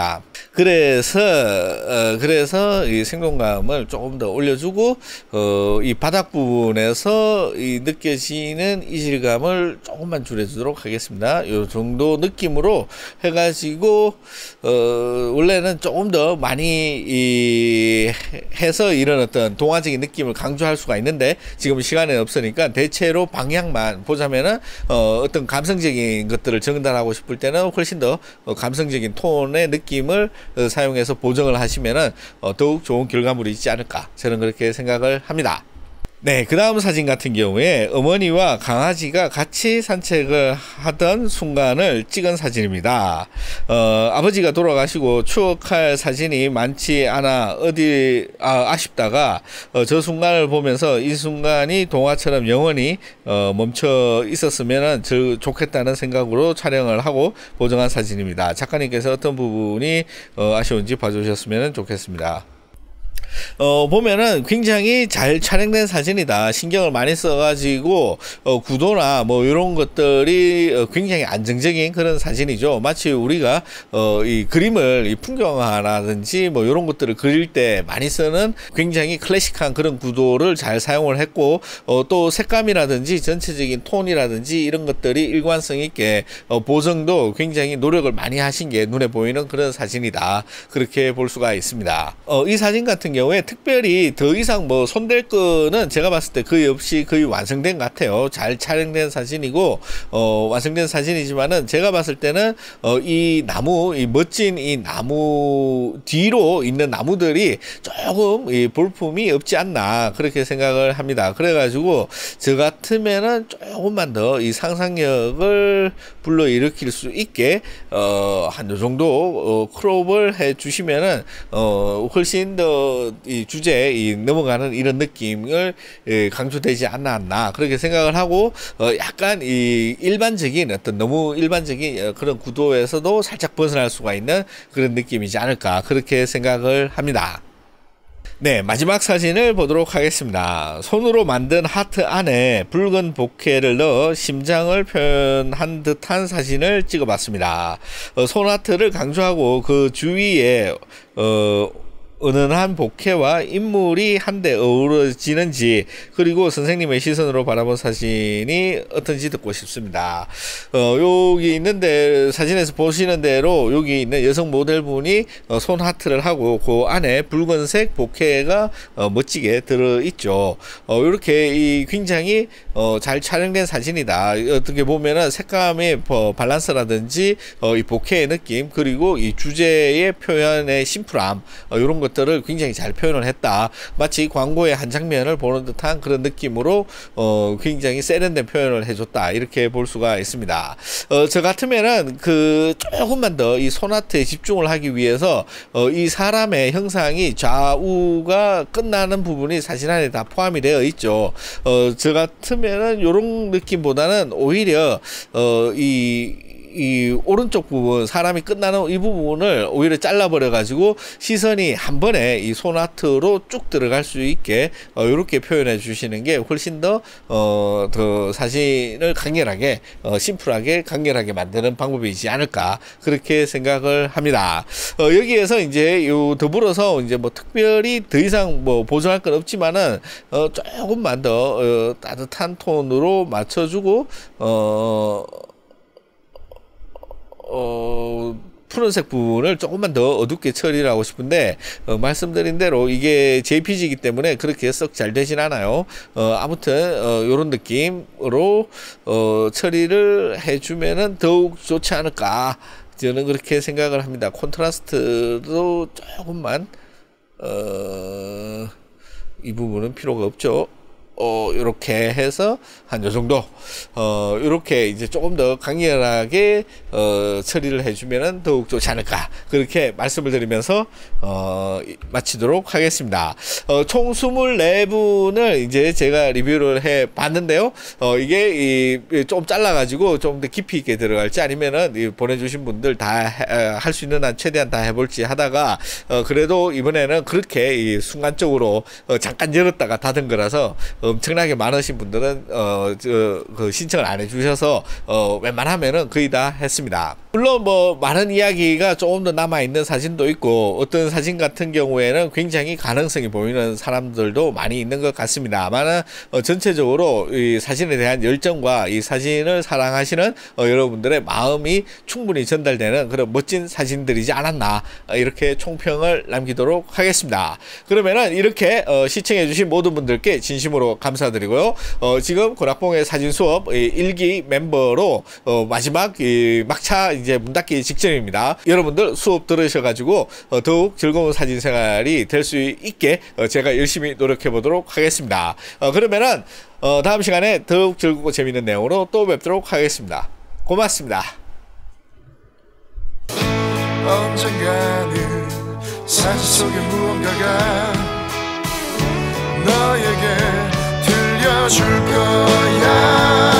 그래서 어, 그래서 이 생동감을 조금 더 올려주고 어, 이 바닥 부분에서 이 느껴지는 이질감을 조금만 줄여주도록 하겠습니다. 요 정도 느낌으로 해가지고 어, 원래는 조금 더 많이 이 해서 이런 어떤 동화적인 느낌을 강조할 수가 있는데 지금 시간이 없으니까 대체로 방향만 보자면은 어, 어떤 감성적인 것들을 전달하고 싶을 때는 훨씬 더 어, 감성적인 톤의 느낌을 어, 사용해서 보정을 하시면은 어, 더욱 좋은 결과물이 있지 않을까, 저는 그렇게 생각을 합니다. 네, 그 다음 사진 같은 경우에 어머니와 강아지가 같이 산책을 하던 순간을 찍은 사진입니다. 어, 아버지가 돌아가시고 추억할 사진이 많지 않아 어디 아, 아쉽다가 어, 저 순간을 보면서 이 순간이 동화처럼 영원히 어, 멈춰 있었으면 좋겠다는 생각으로 촬영을 하고 보정한 사진입니다. 작가님께서 어떤 부분이 어, 아쉬운지 봐주셨으면 좋겠습니다. 어, 보면은 굉장히 잘 촬영된 사진이다. 신경을 많이 써가지고, 어, 구도나 뭐, 이런 것들이 어, 굉장히 안정적인 그런 사진이죠. 마치 우리가, 어, 이 그림을, 이 풍경화라든지 뭐, 이런 것들을 그릴 때 많이 쓰는 굉장히 클래식한 그런 구도를 잘 사용을 했고, 어, 또 색감이라든지 전체적인 톤이라든지 이런 것들이 일관성 있게, 어, 보정도 굉장히 노력을 많이 하신 게 눈에 보이는 그런 사진이다. 그렇게 볼 수가 있습니다. 어, 이 사진 같은 경우 경우에 특별히 더 이상 뭐 손댈 거는 제가 봤을 때 거의 없이 거의 완성된 것 같아요. 잘 촬영된 사진이고 어, 완성된 사진이지만은 제가 봤을 때는 어, 이 나무, 이 멋진 이 나무 뒤로 있는 나무들이 조금 이 볼품이 없지 않나 그렇게 생각을 합니다. 그래가지고 저 같으면은 조금만 더 이 상상력을 불러일으킬 수 있게 어, 한 요 정도 어, 크롭을 해 주시면은 어, 훨씬 더 이 주제에 이 넘어가는 이런 느낌을 예, 강조되지 않았나 그렇게 생각을 하고 어, 약간 이 일반적인 어떤 너무 일반적인 그런 구도에서도 살짝 벗어날 수가 있는 그런 느낌이지 않을까 그렇게 생각을 합니다. 네, 마지막 사진을 보도록 하겠습니다. 손으로 만든 하트 안에 붉은 보케를 넣어 심장을 표현한 듯한 사진을 찍어봤습니다. 어, 손 하트를 강조하고 그 주위에 어, 은은한 보케와 인물이 한데 어우러지는지 그리고 선생님의 시선으로 바라본 사진이 어떤지 듣고 싶습니다. 어, 여기 있는데 사진에서 보시는 대로 여기 있는 여성 모델분이 어, 손 하트를 하고 그 안에 붉은색 보케가 어, 멋지게 들어있죠. 어, 이렇게 이 굉장히 어, 잘 촬영된 사진이다. 어떻게 보면은 색감의 어, 밸런스라든지 어, 이 보케의 느낌 그리고 이 주제의 표현의 심플함 어, 이런 것 것들을 굉장히 잘 표현을 했다. 마치 광고의 한 장면을 보는 듯한 그런 느낌으로 어, 굉장히 세련된 표현을 해줬다. 이렇게 볼 수가 있습니다. 어, 저 같으면은 그 조금만 더 이 손아트에 집중을 하기 위해서 어, 이 사람의 형상이 좌우가 끝나는 부분이 사진 안에 다 포함이 되어 있죠. 어, 저 같으면은 이런 느낌보다는 오히려 어, 이 이 오른쪽 부분 사람이 끝나는 이 부분을 오히려 잘라버려 가지고 시선이 한 번에 이 손아트로 쭉 들어갈 수 있게 어, 이렇게 표현해 주시는 게 훨씬 더 어, 더 사진을 강렬하게 어, 심플하게 강렬하게 만드는 방법이지 않을까 그렇게 생각을 합니다. 어, 여기에서 이제 요 더불어서 이제 뭐 특별히 더 이상 뭐 보정할 건 없지만은 어, 조금만 더 어, 따뜻한 톤으로 맞춰주고 어. 어, 푸른색 부분을 조금만 더 어둡게 처리를 하고 싶은데 어, 말씀드린 대로 이게 제이피지이기 때문에 그렇게 썩 잘 되진 않아요. 어, 아무튼 어, 이런 느낌으로 어, 처리를 해주면은 더욱 좋지 않을까 저는 그렇게 생각을 합니다. 콘트라스트도 조금만 어, 이 부분은 필요가 없죠. 어, 요렇게 해서 한 요 정도, 어, 요렇게 이제 조금 더 강렬하게, 어, 처리를 해주면은 더욱 좋지 않을까. 그렇게 말씀을 드리면서, 어, 마치도록 하겠습니다. 어, 총 이십사 분을 이제 제가 리뷰를 해 봤는데요. 어, 이게, 이, 좀 잘라가지고 좀 더 깊이 있게 들어갈지 아니면은 이 보내주신 분들 다 할 수 있는 한 최대한 다 해볼지 하다가, 어, 그래도 이번에는 그렇게 이 순간적으로, 어, 잠깐 열었다가 닫은 거라서, 어, 엄청나게 많으신 분들은 어, 저, 그 신청을 안 해주셔서 어, 웬만하면은 거의 다 했습니다. 물론 뭐 많은 이야기가 조금 더 남아있는 사진도 있고 어떤 사진 같은 경우에는 굉장히 가능성이 보이는 사람들도 많이 있는 것 같습니다만은 어, 전체적으로 이 사진에 대한 열정과 이 사진을 사랑하시는 어, 여러분들의 마음이 충분히 전달되는 그런 멋진 사진들이지 않았나 어, 이렇게 총평을 남기도록 하겠습니다. 그러면은 이렇게 어, 시청해 주신 모든 분들께 진심으로 감사드리고요. 어, 지금 권학봉의 사진 수업 일 기 멤버로 어, 마지막 이 막차 이제 문 닫기 직전입니다. 여러분들 수업 들으셔가지고 어, 더욱 즐거운 사진 생활이 될 수 있게 어, 제가 열심히 노력해 보도록 하겠습니다. 어, 그러면은 어, 다음 시간에 더욱 즐겁고 재밌는 내용으로 또 뵙도록 하겠습니다. 고맙습니다. 언젠가는 사진 속에 무언가가 너에게 들려줄 거야.